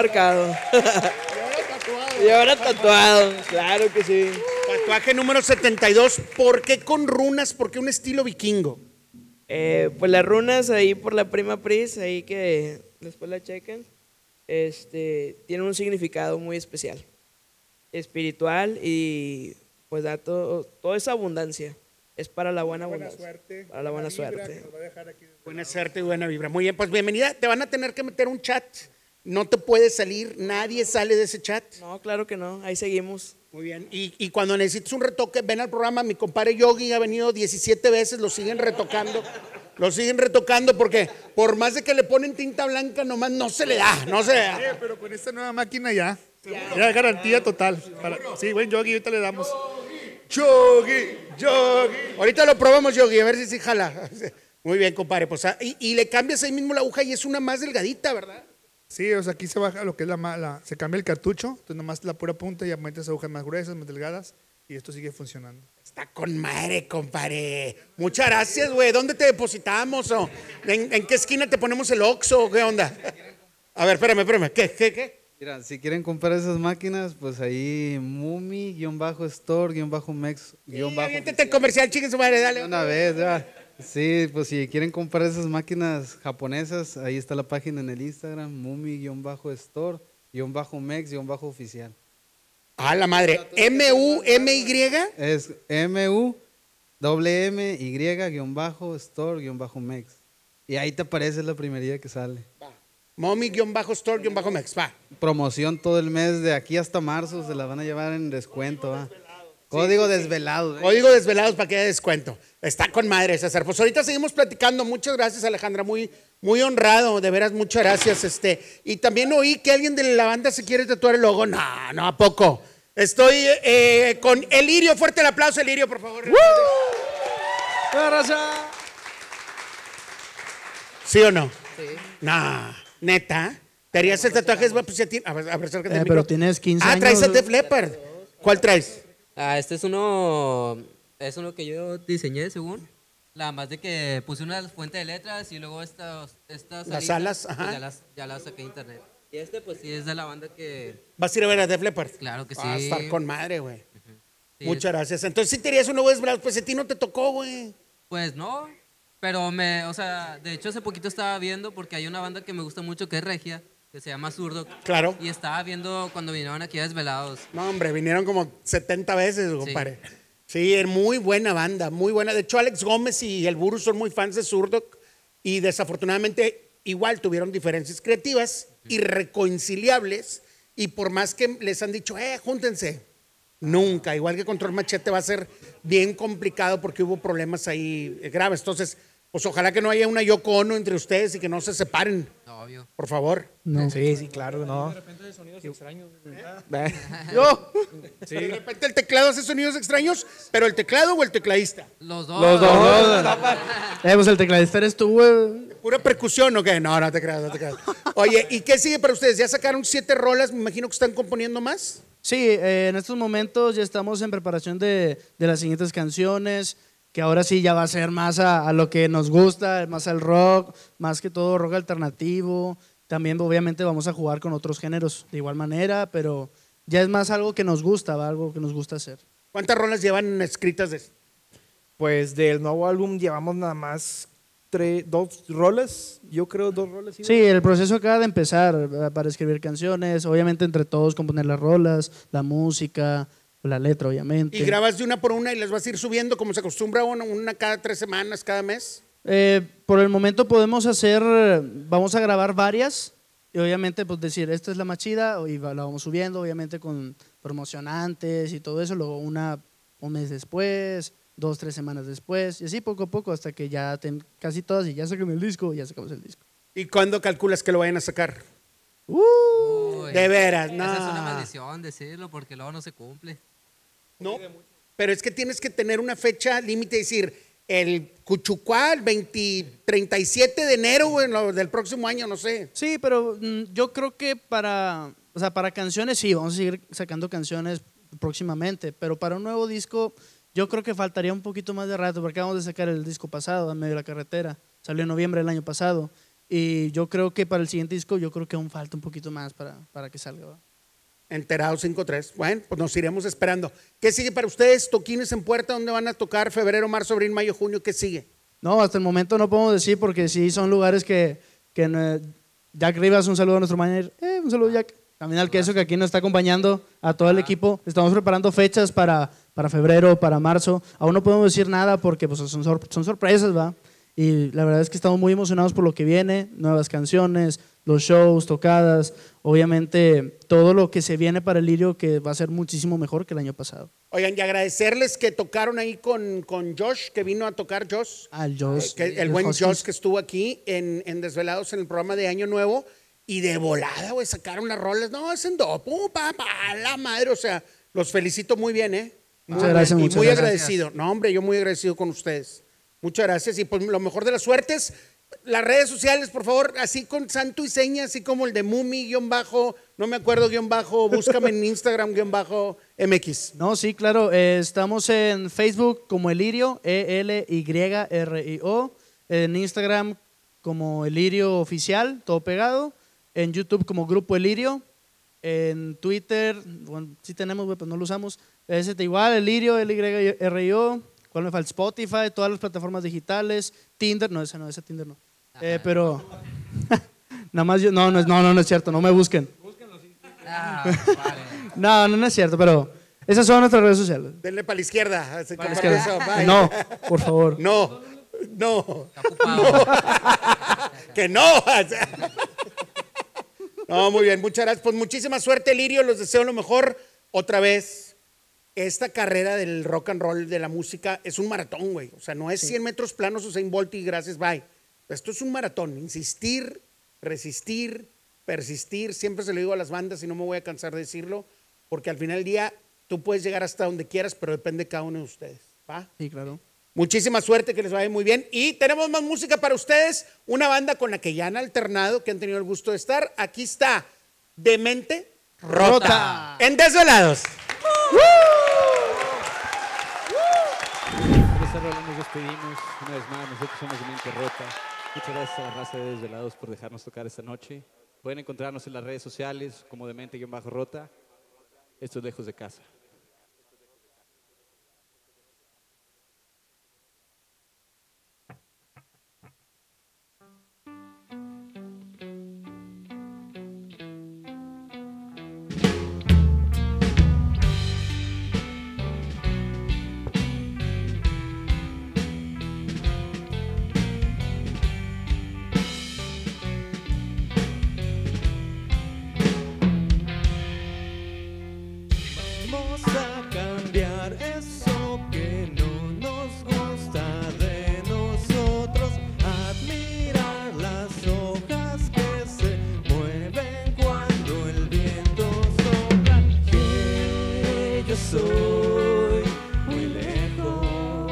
Y ahora tatuado, claro que sí. Tatuaje número 72, ¿por qué con runas? ¿Por qué un estilo vikingo? Pues las runas ahí por la prima Pris, ahí que después la chequen, tiene un significado muy especial, espiritual y pues da toda esa abundancia. Es para la buena suerte. Para la buena suerte. Buena suerte y buena vibra. Muy bien, pues bienvenida. Te van a tener que meter un chat. No te puedes salir, nadie sale de ese chat. No, claro que no, ahí seguimos. Muy bien. Y cuando necesites un retoque, ven al programa. Mi compadre Yogi ha venido 17 veces, lo siguen retocando. Porque por más de que le ponen tinta blanca, nomás no se le da. Sí, pero con esta nueva máquina ya garantía total. Sí, buen Yogi, ahorita le damos. Yogi. Ahorita lo probamos, Yogi, a ver si jala. Muy bien, compadre. Pues, y le cambias ahí mismo la aguja y es una más delgadita, ¿verdad? Sí, o sea, aquí se baja lo que es se cambia el cartucho, entonces nomás la pura punta y ya metes agujas más gruesas, más delgadas y esto sigue funcionando. Está con madre, compadre. Muchas gracias, güey. ¿Dónde te depositamos? ¿O en qué esquina te ponemos el Oxxo? ¿O qué onda? A ver, espérame. ¿Qué? Mira, si quieren comprar esas máquinas, pues ahí Mumi-Store-Mex. Aviéntate el comercial, chiquen su madre, dale. Una vez, ya. Sí, pues si quieren comprar esas máquinas japonesas, ahí está la página en el Instagram, Mumi-Store-Mex-oficial. Ah, la madre. ¿M-U-M-Y? Es MU-MY-Store-Mex. Y ahí te aparece la primería que sale. Mommy-Store-Mex, va. Promoción todo el mes, de aquí hasta marzo, se la van a llevar en descuento, va. Código desvelados. Código desvelados para que haya descuento. Está con madre, César. Pues ahorita seguimos platicando. Muchas gracias, Alejandra. Muy honrado, de veras, muchas gracias. Y también oí que alguien de la banda se quiere tatuar el logo. No, ¿a poco? Estoy con Elirio. Fuerte el aplauso, Elirio, por favor. Gracias. ¿Sí o no? Sí. Nah, neta. ¿Te harías el tatuaje? A ver, acércate al Pero micro. tienes 15 años. Traes el Def Leppard. ¿Cuál traes? Este es uno que yo diseñé, según. La más de que puse una fuente de letras y luego estas Las alas, pues ajá. ya las saqué de internet. Y pues sí es de la banda que... ¿Vas a ir a ver a Def Leppard? Claro que sí. Va a estar con madre, güey. Sí, Muchas gracias. Entonces, si te harías un nuevo desvelado, pues a ti no te tocó, güey. Pues no, pero de hecho hace poquito estaba viendo, porque hay una banda que me gusta mucho que es regia, que se llama Zurdo. Claro. Y estaba viendo cuando vinieron aquí a Desvelados. No, hombre, vinieron como 70 veces, compadre. Sí, es muy buena banda, muy buena. De hecho, Alex Gómez y el Burro son muy fans de Zurdo y desafortunadamente igual tuvieron diferencias creativas irreconciliables y por más que les han dicho, júntense, nunca. Igual que Control Machete va a ser bien complicado porque hubo problemas ahí graves. Entonces, pues ojalá que no haya una Yoko Ono entre ustedes y que no se separen. Obvio. Por favor. No. Sí, claro, no. De repente de sonidos extraños. Yo. Sí. De repente el teclado hace sonidos extraños, pero el teclado o el tecladista. Los dos. Los dos. Pues el tecladista eres tú, güey. ¿Pura percusión o qué? No te creas. Oye, ¿y qué sigue para ustedes? ¿Ya sacaron 7 rolas? Me imagino que están componiendo más. Sí, en estos momentos ya estamos en preparación de las siguientes canciones, que ahora sí ya va a ser más a lo que nos gusta, más al rock, más que todo rock alternativo. También obviamente vamos a jugar con otros géneros de igual manera, pero ya es más algo que nos gusta, algo que nos gusta hacer. ¿Cuántas rolas llevan escritas de? Pues del nuevo álbum llevamos nada más 2 rolas, yo creo 2 rolas. Sí, el proceso acaba de empezar para escribir canciones, obviamente entre todos componer las rolas, la música, la letra obviamente. ¿Y grabas de una por una y las vas a ir subiendo como se acostumbra una cada 3 semanas, cada mes? Por el momento vamos a grabar varias y obviamente pues decir, esta es la más chida y la vamos subiendo obviamente con promocionantes y todo eso, luego un mes después, 2, 3 semanas después y así poco a poco hasta que ya casi todas y ya sacan el disco, ya sacamos el disco. ¿Y cuándo calculas que lo vayan a sacar? Uy, de veras, no. Esa es una maldición decirlo porque luego no se cumple. No, pero es que tienes que tener una fecha límite, decir, el Cuchucuá, el 37 de enero del próximo año, no sé. Sí, pero yo creo que para canciones sí, vamos a seguir sacando canciones próximamente, pero para un nuevo disco yo creo que faltaría un poquito más de rato porque acabamos de sacar el disco pasado, En medio de la carretera, salió en noviembre del año pasado y yo creo que para el siguiente disco yo creo que aún falta un poquito más para que salga. ¿Va? Enterado 5-3. Bueno, pues nos iremos esperando. ¿Qué sigue para ustedes? ¿Toquines en puerta? ¿Dónde van a tocar? ¿Febrero, marzo, abril, mayo, junio? ¿Qué sigue? No, hasta el momento no podemos decir porque sí son lugares que Jack Rivas, un saludo a nuestro manager. Un saludo, Jack. También al Queso que aquí nos está acompañando, a todo el equipo. Estamos preparando fechas para febrero, para marzo. Aún no podemos decir nada porque pues, son sorpresas, ¿va? Y la verdad es que estamos muy emocionados por lo que viene, nuevas canciones, los shows, tocadas, obviamente todo lo que se viene para el Lirio que va a ser muchísimo mejor que el año pasado. Oigan, y agradecerles que tocaron ahí con Josh, que vino a tocar Josh. Al Josh. El buen Josh que estuvo aquí en Desvelados en el programa de Año Nuevo y de volada, güey, sacaron las rolas. No, es en do, pum, pa, la madre, o sea, los felicito muy bien, ¿eh? Muchas gracias, y muchas muy gracias. agradecido. No, hombre, yo muy agradecido con ustedes. Muchas gracias y pues lo mejor de las suertes. las redes sociales, por favor, así con santo y seña, así como el de Mumi, guión bajo, no me acuerdo, guión bajo, búscame en Instagram, guión bajo, MX. No, sí, claro. Estamos en Facebook como Elirio, ELYRIO. En Instagram como Elirio Oficial, todo pegado. En YouTube como Grupo Elirio. En Twitter, bueno, sí tenemos, pero no lo usamos. Es igual, Elirio, ELYRIO. ¿Cuál me falta? Spotify, todas las plataformas digitales. Tinder, no, ese Tinder no. Pero, nada más yo, no es cierto, no me busquen. No es cierto, pero esas son nuestras redes sociales. Denle para la izquierda. Para la izquierda. No, por favor. No. Que no. No, muy bien, muchas gracias. Pues muchísima suerte, Lirio. Los deseo lo mejor. Otra vez, esta carrera del rock and roll, de la música, es un maratón, güey. O sea, no es 100 metros planos, Usain Bolt y gracias, bye. Esto es un maratón. Insistir, resistir, persistir. Siempre se lo digo a las bandas y no me voy a cansar de decirlo, porque al final del día tú puedes llegar hasta donde quieras, pero depende de cada uno de ustedes. ¿Va? Sí, claro. Muchísima suerte, que les vaya muy bien. Y tenemos más música para ustedes. Una banda con la que ya han alternado, que han tenido el gusto de estar. Aquí está Demente Rota. En Desvelados. Con esta rola nos despedimos una vez más. Nosotros somos Demente Rota. Muchas gracias a la raza de Desvelados por dejarnos tocar esta noche. Pueden encontrarnos en las redes sociales como Demente-Rota. Esto es Lejos de Casa. Vamos a cambiar eso que no nos gusta de nosotros, admirar las hojas que se mueven cuando el viento sopla, que yo soy muy lejos.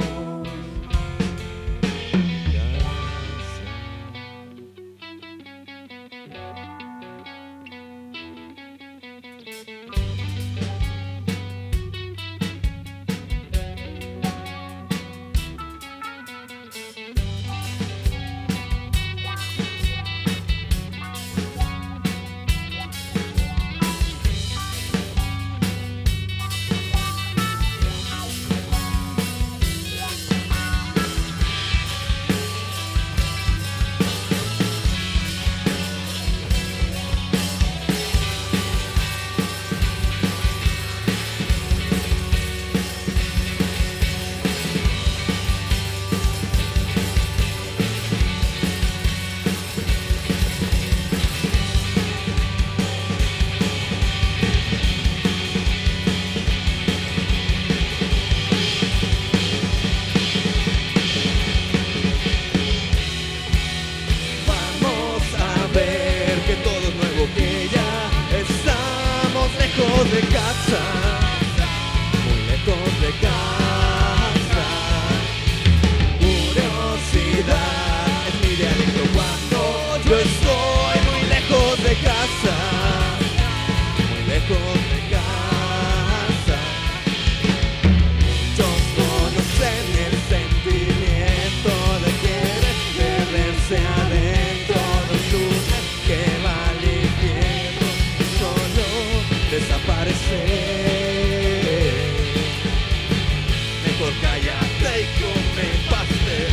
Vamos a ver que todo es nuevo, que ya estamos lejos de casa, muy lejos de casa. Curiosidad es mi dialecto cuando yo estoy muy lejos de casa, muy lejos de casa. Muchos conocen el sentimiento de querer perderse adentro de un túnel que va al infierno y solo desaparecer. Mejor cállate y come pastel.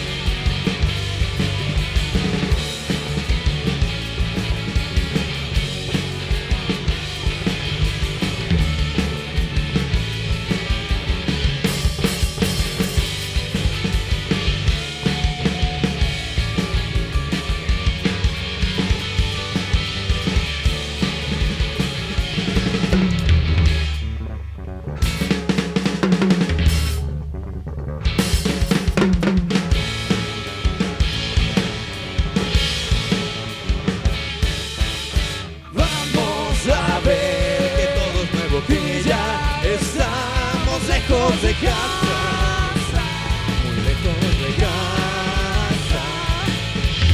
Vamos a ver que todo es nuevo, que ya estamos lejos de casa, muy lejos de casa.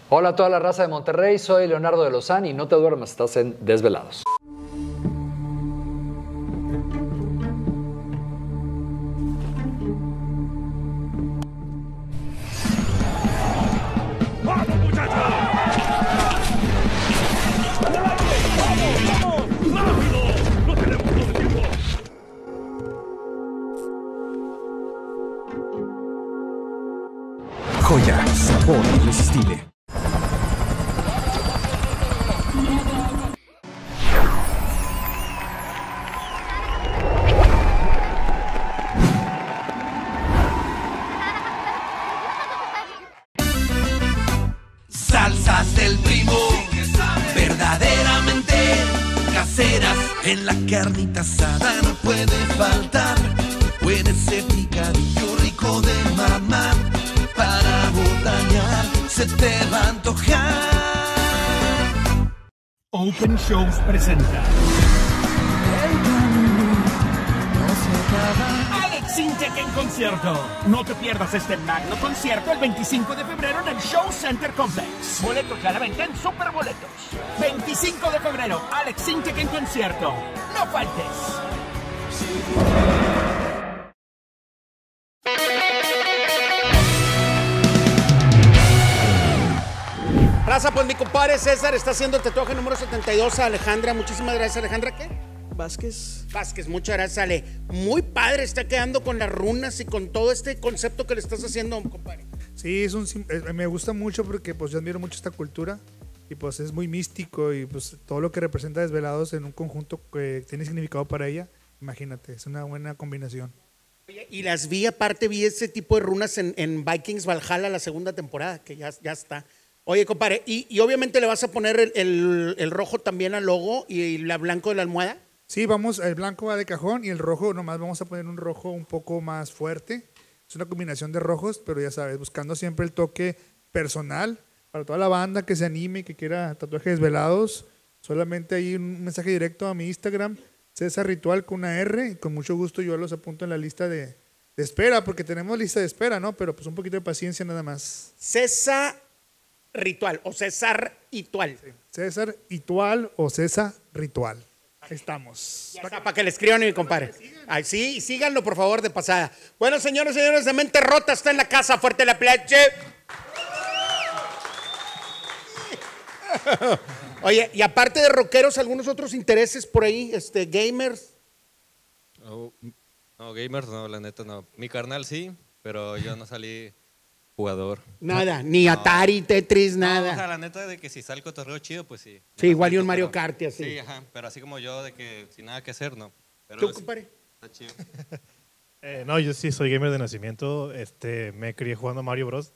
Hola a toda la raza de Monterrey, soy Leonardo de Lozán y no te duermas, estás en Desvelados. ¡Vamos, muchachos! ¡Vamos! ¡Rápido! ¡No tenemos todo el tiempo! Joya, sabor irresistible. Salsas del primo, verdaderamente caseras. En la carnita asada no puede faltar, o en ese picadillo rico de mamá. Para botanear se te va a antojar. Open Shows presenta Alex Intec en concierto. No te pierdas este magno concierto el 25 de febrero en el Show Center Complex. Boletos a la venta en Superboletos. 25 de febrero, Alex Intec en concierto. No faltes. Raza, pues mi compadre César está haciendo el tatuaje número 72 a Alejandra. Muchísimas gracias, Alejandra. ¿Qué? Vázquez. Vázquez, muchas gracias, Ale. Muy padre, está quedando con las runas y con todo este concepto que le estás haciendo, compadre. Sí, me gusta mucho porque pues yo admiro mucho esta cultura y pues es muy místico y pues todo lo que representa Desvelados en un conjunto que tiene significado para ella, imagínate, es una buena combinación. Y las vi, aparte vi ese tipo de runas en Vikings Valhalla la segunda temporada, que ya está. Oye, compadre, y obviamente le vas a poner el rojo también al logo y la blanco de la almohada. Sí, el blanco va de cajón y el rojo nomás vamos a poner un rojo un poco más fuerte. Es una combinación de rojos, pero ya sabes, buscando siempre el toque personal para toda la banda que se anime y que quiera tatuajes Desvelados. Solamente hay un mensaje directo a mi Instagram, César Ritual con una R, y con mucho gusto yo los apunto en la lista de espera, porque tenemos lista de espera, ¿no? Pero pues un poquito de paciencia nada más. César Ritual o César Ritual. Sí. César Ritual o César Ritual. Ahí estamos. Ya está, para que le escriban y mi compadre. Ay, sí, síganlo por favor de pasada. Bueno, señores de Mente Rota está en la casa, fuerte la plache. Oye, y aparte de rockeros, algunos otros intereses por ahí, gamers. No, gamers no, la neta no. Mi carnal sí, pero yo no salí jugador. Nada, ni Atari, Tetris, nada. No, o sea, la neta de que si sale el cotorreo chido, pues sí. Sí, igual y un Mario Kart y así. Sí, ajá, pero así como yo de que sin nada que hacer, no. Pero ¿tú, compadre? Está chido. No, yo sí soy gamer de nacimiento. Me crié jugando Mario Bros.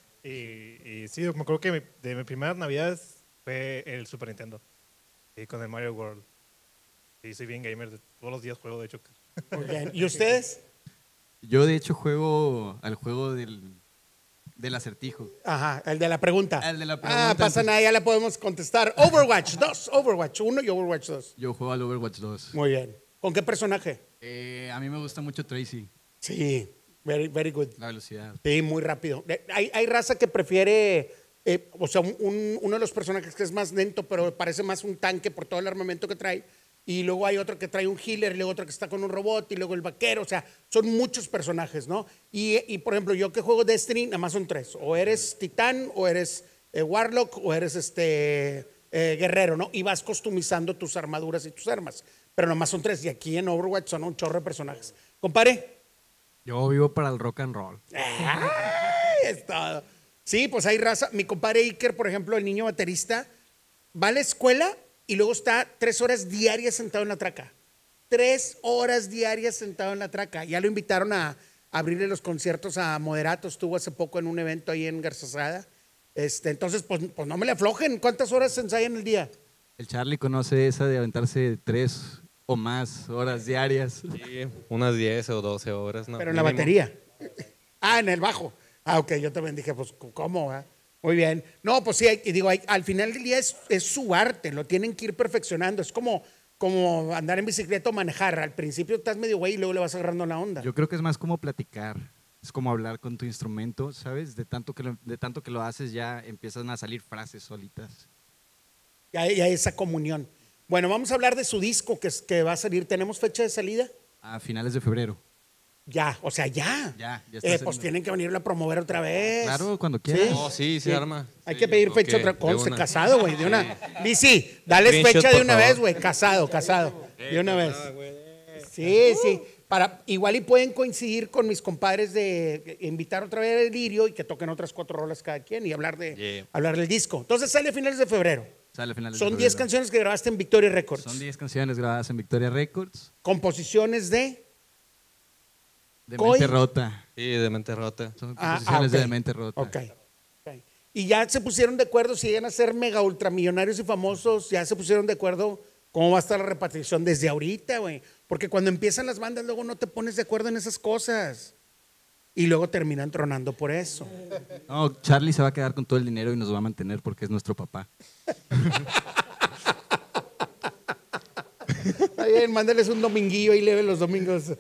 y sí, me acuerdo que de mi primera Navidad fue el Super Nintendo. Y con el Mario World. Sí, soy bien gamer. Todos los días juego, de hecho. Muy bien. ¿Y ustedes? Yo, de hecho, juego al juego del acertijo. Ajá, el de la pregunta. El de la pregunta. Ah, pasa nada, ya la podemos contestar. Overwatch 2, Overwatch 1 y Overwatch 2. Yo juego al Overwatch 2. Muy bien. ¿Con qué personaje? A mí me gusta mucho Tracy. Sí, very good. La velocidad. Sí, muy rápido. Hay raza que prefiere, o sea, uno de los personajes que es más lento, pero parece más un tanque por todo el armamento que trae. Y luego hay otro que trae un healer, y luego otro que está con un robot, y luego el vaquero. O sea, son muchos personajes, ¿no? Y por ejemplo, yo que juego Destiny, nada más son 3. O eres titán, o eres warlock, o eres guerrero, ¿no? Y vas customizando tus armaduras y tus armas. Pero nada más son 3. Y aquí en Overwatch son un chorro de personajes. Compadre. Yo vivo para el rock and roll. ¡Ay, es todo! Sí, pues hay raza. Mi compadre Iker, por ejemplo, el niño baterista, va a la escuela y luego está 3 horas diarias sentado en la traca. 3 horas diarias sentado en la traca. Ya lo invitaron a abrirle los conciertos a Moderato. Estuvo hace poco en un evento ahí en Garzazada. Entonces, pues no me le aflojen. ¿Cuántas horas se ensayan el día? El Charlie conoce esa de aventarse 3 o más horas diarias. Sí, unas 10 o 12 horas. No, pero en la batería. En el bajo. Ok, yo también dije, pues, ¿cómo? Muy bien. No, pues sí, al final del día es su arte, lo tienen que ir perfeccionando. Es como andar en bicicleta o manejar. Al principio estás medio güey y luego le vas agarrando la onda. Yo creo que es más como platicar. Es como hablar con tu instrumento, ¿sabes? De tanto que lo haces ya empiezan a salir frases solitas. Ya hay esa comunión. Bueno, vamos a hablar de su disco que va a salir. ¿Tenemos fecha de salida? A finales de febrero. Ya, o sea, ya. Ya está pues saliendo. tienen que venirlo a promover otra vez. Claro, cuando quieras. ¿Sí? Oh, sí, se arma. Hay Sí, que pedir fecha ok, otra de cosa. una. Casado, güey, de una. Bici, dales Screenshot, fecha de por una favor. vez, güey. Casado. De una vez. Sí. Igual y pueden coincidir con mis compadres de invitar otra vez a Lirio y que toquen otras 4 rolas cada quien y hablar del disco. Entonces sale a finales de febrero. Sale a finales de Son febrero. 10 canciones que grabaste en Victoria Records. Son 10 canciones grabadas en Victoria Records. Composiciones de Mente Rota. Sí, de Mente Rota. Son composiciones ok. de Mente Rota. Ok. Y ya se pusieron de acuerdo, si llegan a ser mega ultramillonarios y famosos, ya se pusieron de acuerdo cómo va a estar la repatriación desde ahorita, güey. Porque cuando empiezan las bandas, luego no te pones de acuerdo en esas cosas. Y luego terminan tronando por eso. No, Charlie se va a quedar con todo el dinero y nos va a mantener porque es nuestro papá. Está bien, mándales un dominguillo y leve los domingos.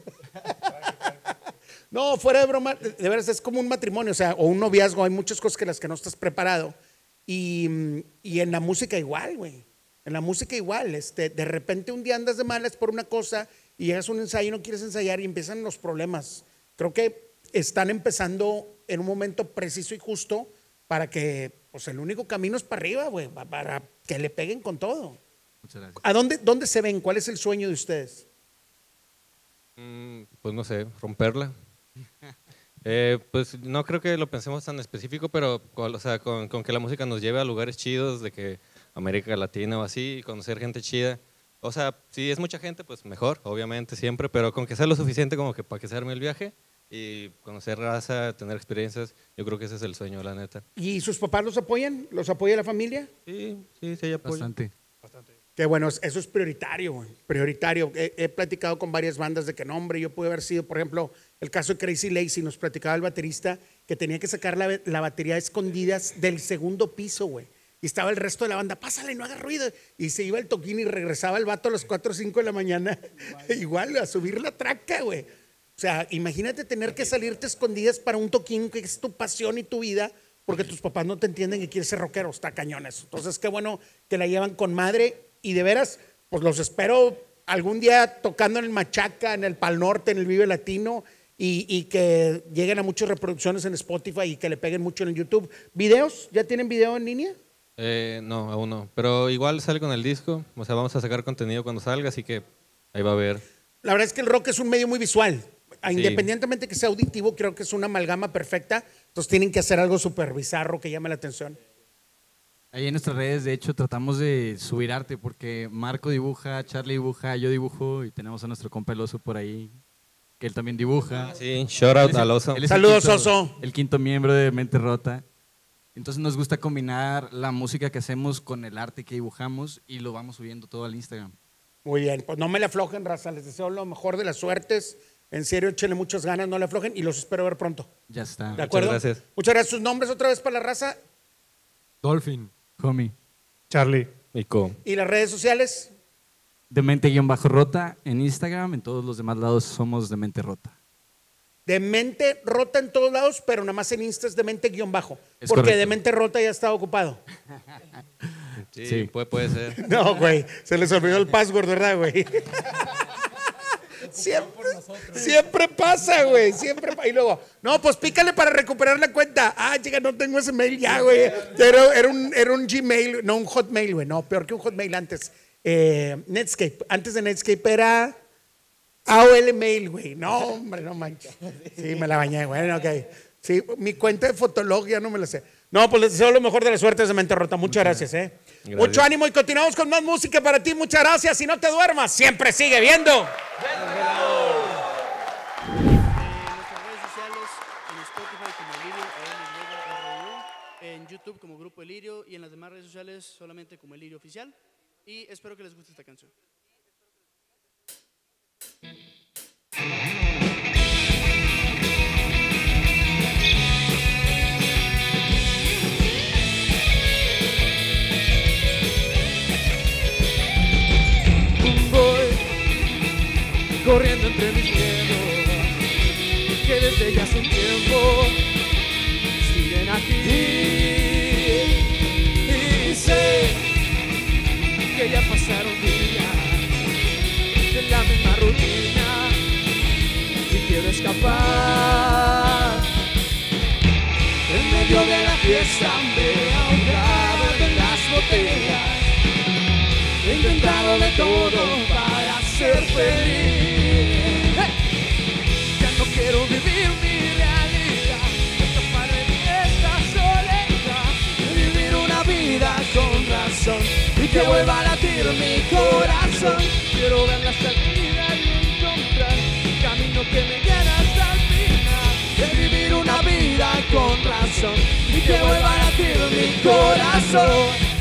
No, fuera de broma, de veras es como un matrimonio, o sea, o un noviazgo, hay muchas cosas que las que no estás preparado. Y en la música igual, güey. En la música igual, de repente un día andas de malas por una cosa y llegas a un ensayo y no quieres ensayar y empiezan los problemas. Creo que están empezando en un momento preciso y justo para que, pues el único camino es para arriba, güey, para que le peguen con todo. Muchas gracias. ¿A dónde se ven? ¿Cuál es el sueño de ustedes? Pues no sé, romperla. Pues no creo que lo pensemos tan específico, pero o sea, con que la música nos lleve a lugares chidos, de que América Latina o así, conocer gente chida. O sea, si es mucha gente, pues mejor, obviamente, siempre, pero con que sea lo suficiente como que para que se arme el viaje y conocer raza, tener experiencias, yo creo que ese es el sueño, la neta. ¿Y sus papás los apoyan? ¿Los apoya la familia? Sí, apoyan. Bastante. Qué bueno, eso es prioritario, güey, prioritario. He platicado con varias bandas de que no, hombre, yo pude haber sido, por ejemplo, el caso de Crazy Lazy, nos platicaba el baterista que tenía que sacar la batería a escondidas del segundo piso, güey. Y estaba el resto de la banda, pásale, no haga ruido. Y se iba el toquín y regresaba el vato a las 4 o 5 de la mañana, igual, a subir la traca, güey. O sea, imagínate tener que salirte escondidas para un toquín que es tu pasión y tu vida, porque tus papás no te entienden y quieres ser rockero, está cañón eso. Entonces, qué bueno que la llevan con madre. Y de veras, pues los espero algún día tocando en el Machaca, en el Pal Norte, en el Vive Latino, y que lleguen a muchas reproducciones en Spotify y que le peguen mucho en el YouTube. ¿Videos? ¿Ya tienen video en línea? No, aún no. Pero igual sale con el disco. O sea, vamos a sacar contenido cuando salga, así que ahí va a haber. La verdad es que el rock es un medio muy visual. Sí. Independientemente que sea auditivo, creo que es una amalgama perfecta. Entonces tienen que hacer algo súper bizarro que llame la atención. Ahí en nuestras redes, de hecho, tratamos de subir arte porque Marco dibuja, Charlie dibuja, yo dibujo y tenemos a nuestro compa el Oso por ahí, que él también dibuja. Sí, shout out al Oso. Él es Saludos, Oso. El quinto miembro de Mente Rota. Entonces nos gusta combinar la música que hacemos con el arte que dibujamos y lo vamos subiendo todo al Instagram. Muy bien, pues no me le aflojen, raza. Les deseo lo mejor de las suertes. En serio, échenle muchas ganas, no le aflojen y los espero ver pronto. Ya está. ¿De acuerdo? Muchas gracias. Muchas gracias. ¿Sus nombres otra vez para la raza? Dolphin. Homie. Charlie. Mico. ¿Y las redes sociales? De Mente-Rota en Instagram, en todos los demás lados somos de Mente Rota. De Mente Rota en todos lados, pero nada más en Insta es de Mente-Bajo. Es Porque correcto. de Mente Rota ya estaba ocupado. Sí, puede ser. No, güey, se les olvidó el password, ¿verdad, güey? Siempre pasa, güey, y luego, no, pues pícale para recuperar la cuenta. Ah, chica, no tengo ese mail ya, güey. Era un Gmail, no un Hotmail, güey, no, peor que un Hotmail antes. Netscape, antes de Netscape era AOL Mail, güey. No, hombre, no manches. Sí, me la bañé, güey, ok. Sí, mi cuenta de Fotolog ya no me la sé. No, pues les deseo lo mejor de las suertes de Mente Rota. Muchas gracias, Gracias. Mucho ánimo y continuamos con más música para ti. Muchas gracias y no te duermas. Siempre sigue viendo. En nuestras redes sociales, en Spotify como Elirio, en YouTube como Grupo Elirio y en las demás redes sociales solamente como Elirio Oficial. Y espero que les guste esta canción. Voy corriendo entre mis miedos que desde que ya hace un tiempo siguen aquí. Y sé que ya pasaron días de la misma rutina y quiero escapar. En medio de la fiesta me he ahogado en las botellas. He intentado de todo para ser feliz. Ya no quiero vivir mi realidad, escaparme de esta soledad, vivir una vida con razón y que vuelva a latir mi corazón. Quiero ver la salida y encontrar un camino que me guíe hasta el final, de vivir una vida con razón y que vuelva a latir mi corazón.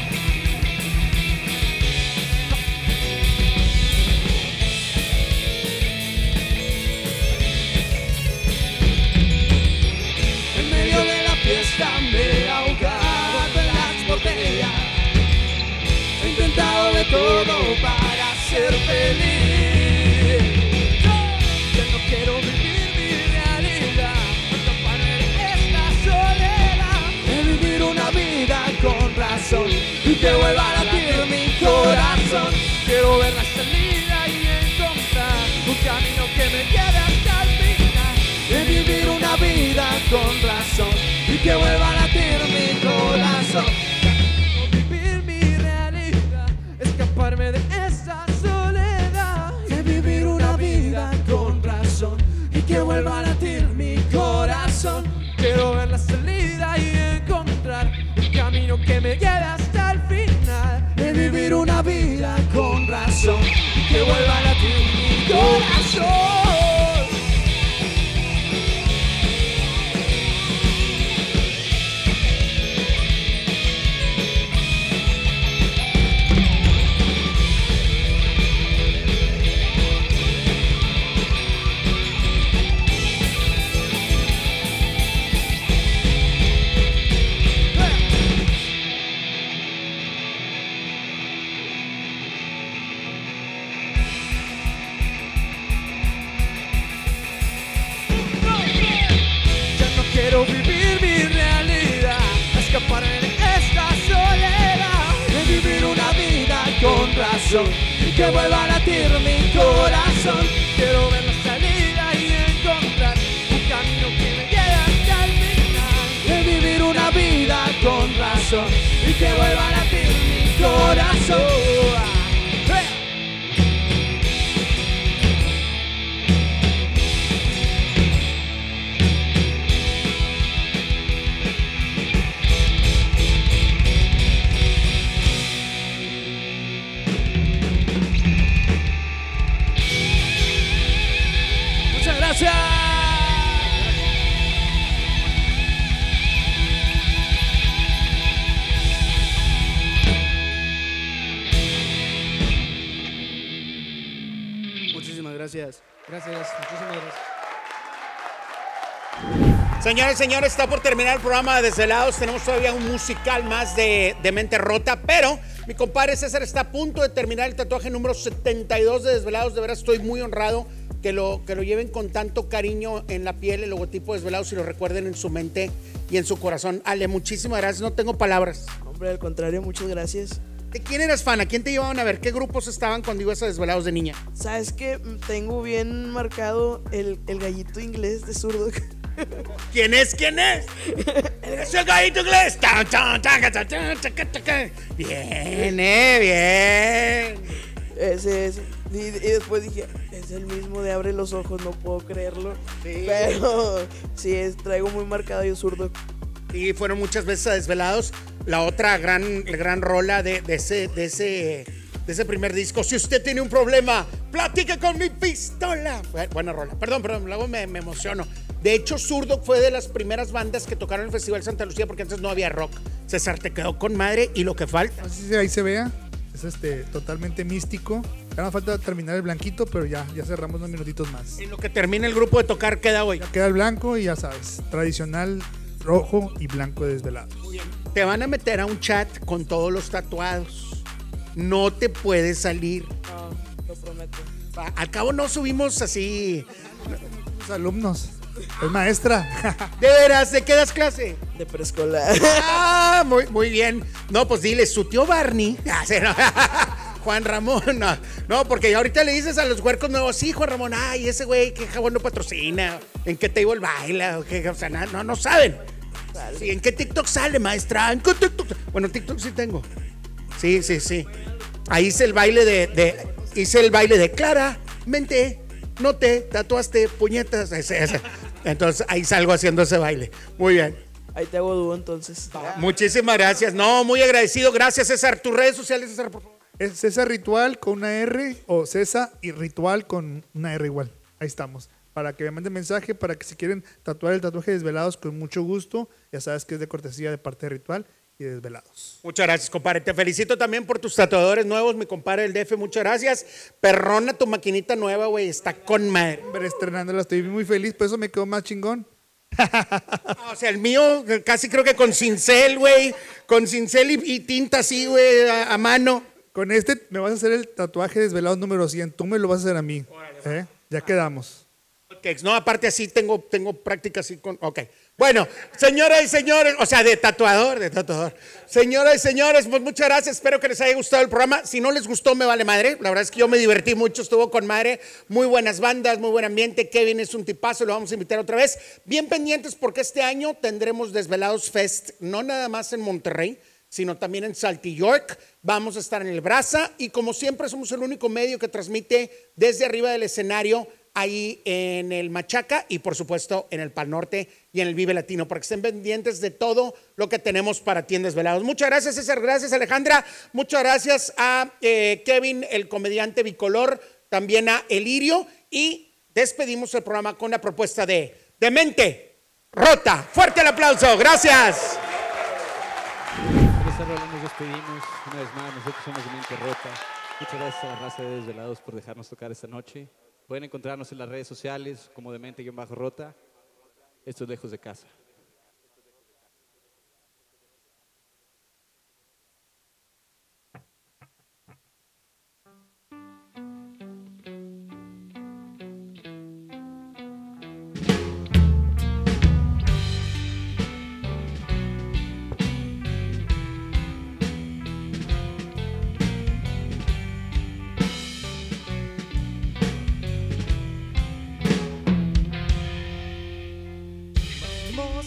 Me he ahogado en las botellas, he intentado de todo para ser feliz. Yo no quiero vivir mi realidad, escaparme de esta soledad, de vivir una vida con razón y que vuelva a latir mi corazón. Quiero ver la salida y encontrar un camino que me lleve hasta el final, de vivir una vida con razón y que vuelva a latir mi corazón. Vivir mi realidad, escaparme de esa soledad, de vivir una vida con razón y que vuelva a latir mi corazón. Quiero ver la salida y encontrar un camino que me lleve hasta el final, de vivir una vida con razón y que vuelva a latir mi corazón. Quiero vivir mi realidad, escaparme de esta soledad, de vivir una vida con razón y que vuelva a latir mi corazón. Quiero ver la salida y encontrar un camino que me lleve hasta el final, de vivir una vida con razón y que vuelva a latir mi corazón. Gracias. Muchísimas gracias. Gracias, muchísimas gracias. Señores, señores, está por terminar el programa de Desvelados. Tenemos todavía un musical más de Mente Rota, pero mi compadre César está a punto de terminar el tatuaje número 72 de Desvelados. De veras estoy muy honrado que lo lleven con tanto cariño en la piel, el logotipo de Desvelados, y lo recuerden en su mente y en su corazón. Ale, muchísimas gracias, no tengo palabras. Hombre, al contrario, muchas gracias. ¿De quién eras fan? ¿A quién te llevaban a ver? ¿Qué grupos estaban cuando ibas a Desvelados de niña? ¿Sabes qué? Tengo bien marcado el gallito inglés de Zurdo. ¿Quién es? ¿Quién es? ¡Es el gallito inglés! Bien, bien. Ese. Y después dije, es el mismo de Abre los Ojos, no puedo creerlo. Sí. Pero sí, traigo muy marcado yo Zurdo. Y fueron muchas veces a Desvelados. La otra gran rola de ese primer disco. Si usted tiene un problema, platique con mi pistola. Buena rola. Perdón, luego me emociono. De hecho, Zurdo fue de las primeras bandas que tocaron en el Festival Santa Lucía, porque antes no había rock. César, te quedó con madre y lo que falta. Así ahí se vea. Es totalmente místico. Ya nos falta terminar el blanquito, pero ya cerramos unos minutitos más. En lo que termine el grupo de tocar, queda hoy. Ya queda el blanco y ya sabes, tradicional rojo y blanco de Desvelados. Muy bien. Te van a meter a un chat con todos los tatuados. No te puedes salir. No, lo prometo. Al cabo no subimos así. Los alumnos. Es maestra. ¿De veras? ¿De qué das clase? De preescolar. Ah, muy bien. No, pues dile, su tío Barney. Ah, sí, no. Juan Ramón, no, porque ahorita le dices a los huercos nuevos, sí, Juan Ramón, ay, ese güey, ¿qué jabón no patrocina? ¿En qué table baila? O sea, no saben. Sí, ¿en qué TikTok sale, maestra? ¿En qué TikTok? Bueno, TikTok sí tengo. Sí. Ahí hice el baile de claramente, no te tatuaste puñetas. Entonces ahí salgo haciendo ese baile. Muy bien. Ahí te hago dúo entonces. Muchísimas gracias. No, muy agradecido. Gracias, César. Tus redes sociales, César, por favor. Es César Ritual con una R o César y Ritual con una R igual. Ahí estamos. Para que me manden mensaje, para que si quieren tatuar el tatuaje de Desvelados, con mucho gusto. Ya sabes que es de cortesía de parte de Ritual y de Desvelados. Muchas gracias, compadre. Te felicito también por tus tatuadores nuevos, mi compadre del DF. Muchas gracias. Perrona tu maquinita nueva, güey. Está con madre. Hombre, estrenándola, estoy muy feliz. Por eso me quedó más chingón. O sea, el mío casi creo que con cincel, güey. Con cincel y tinta así, güey, a mano. Con este me vas a hacer el tatuaje Desvelados número 100. Tú me lo vas a hacer a mí. Ya quedamos. No, aparte así tengo práctica así con... Ok. Bueno, señoras y señores, o sea, de tatuador. Señoras y señores, pues muchas gracias. Espero que les haya gustado el programa. Si no les gustó, me vale madre. La verdad es que yo me divertí mucho, estuvo con madre. Muy buenas bandas, muy buen ambiente. Kevin es un tipazo, lo vamos a invitar otra vez. Bien pendientes porque este año tendremos Desvelados Fest, no nada más en Monterrey, sino también en Salty York. Vamos a estar en el Brasa y como siempre somos el único medio que transmite desde arriba del escenario ahí en el Machaca y por supuesto en el Pal Norte y en el Vive Latino, para que estén pendientes de todo lo que tenemos para ti en Desvelados. Muchas gracias, César, gracias, Alejandra, muchas gracias a Kevin, el comediante bicolor, también a Elirio, y despedimos el programa con la propuesta de Mente Rota. Fuerte el aplauso, gracias. Con esta rola nos despedimos una vez más. Nosotros somos de Mente Rota. Muchas gracias a la raza de Desvelados por dejarnos tocar esta noche. Pueden encontrarnos en las redes sociales como Demente-Rota. Esto es Lejos de Casa. More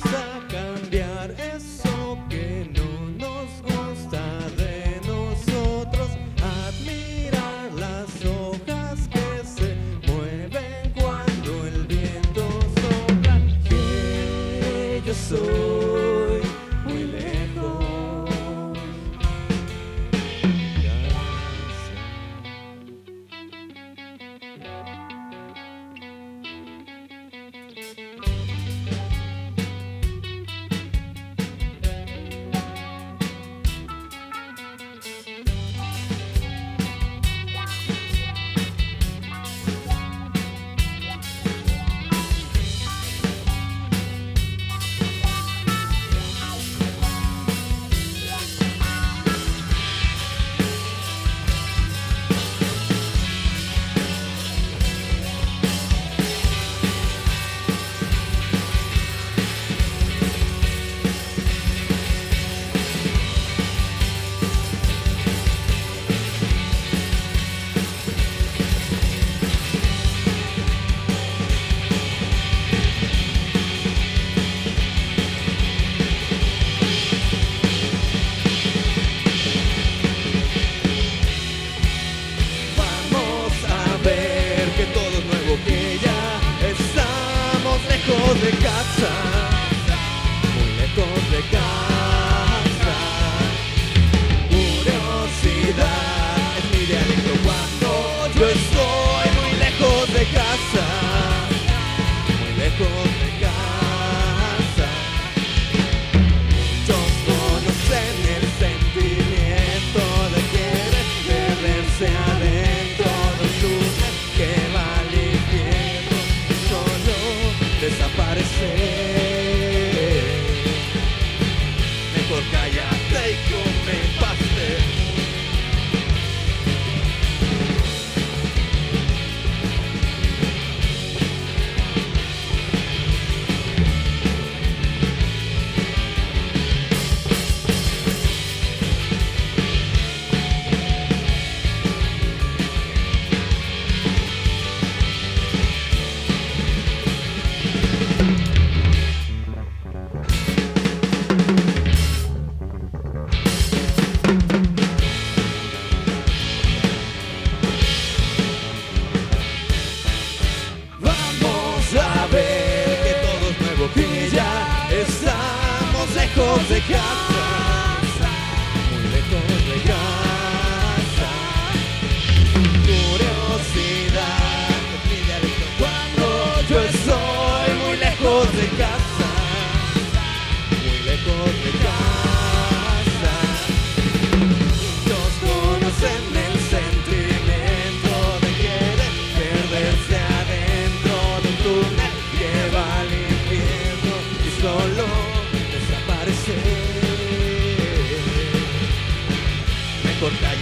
cortar.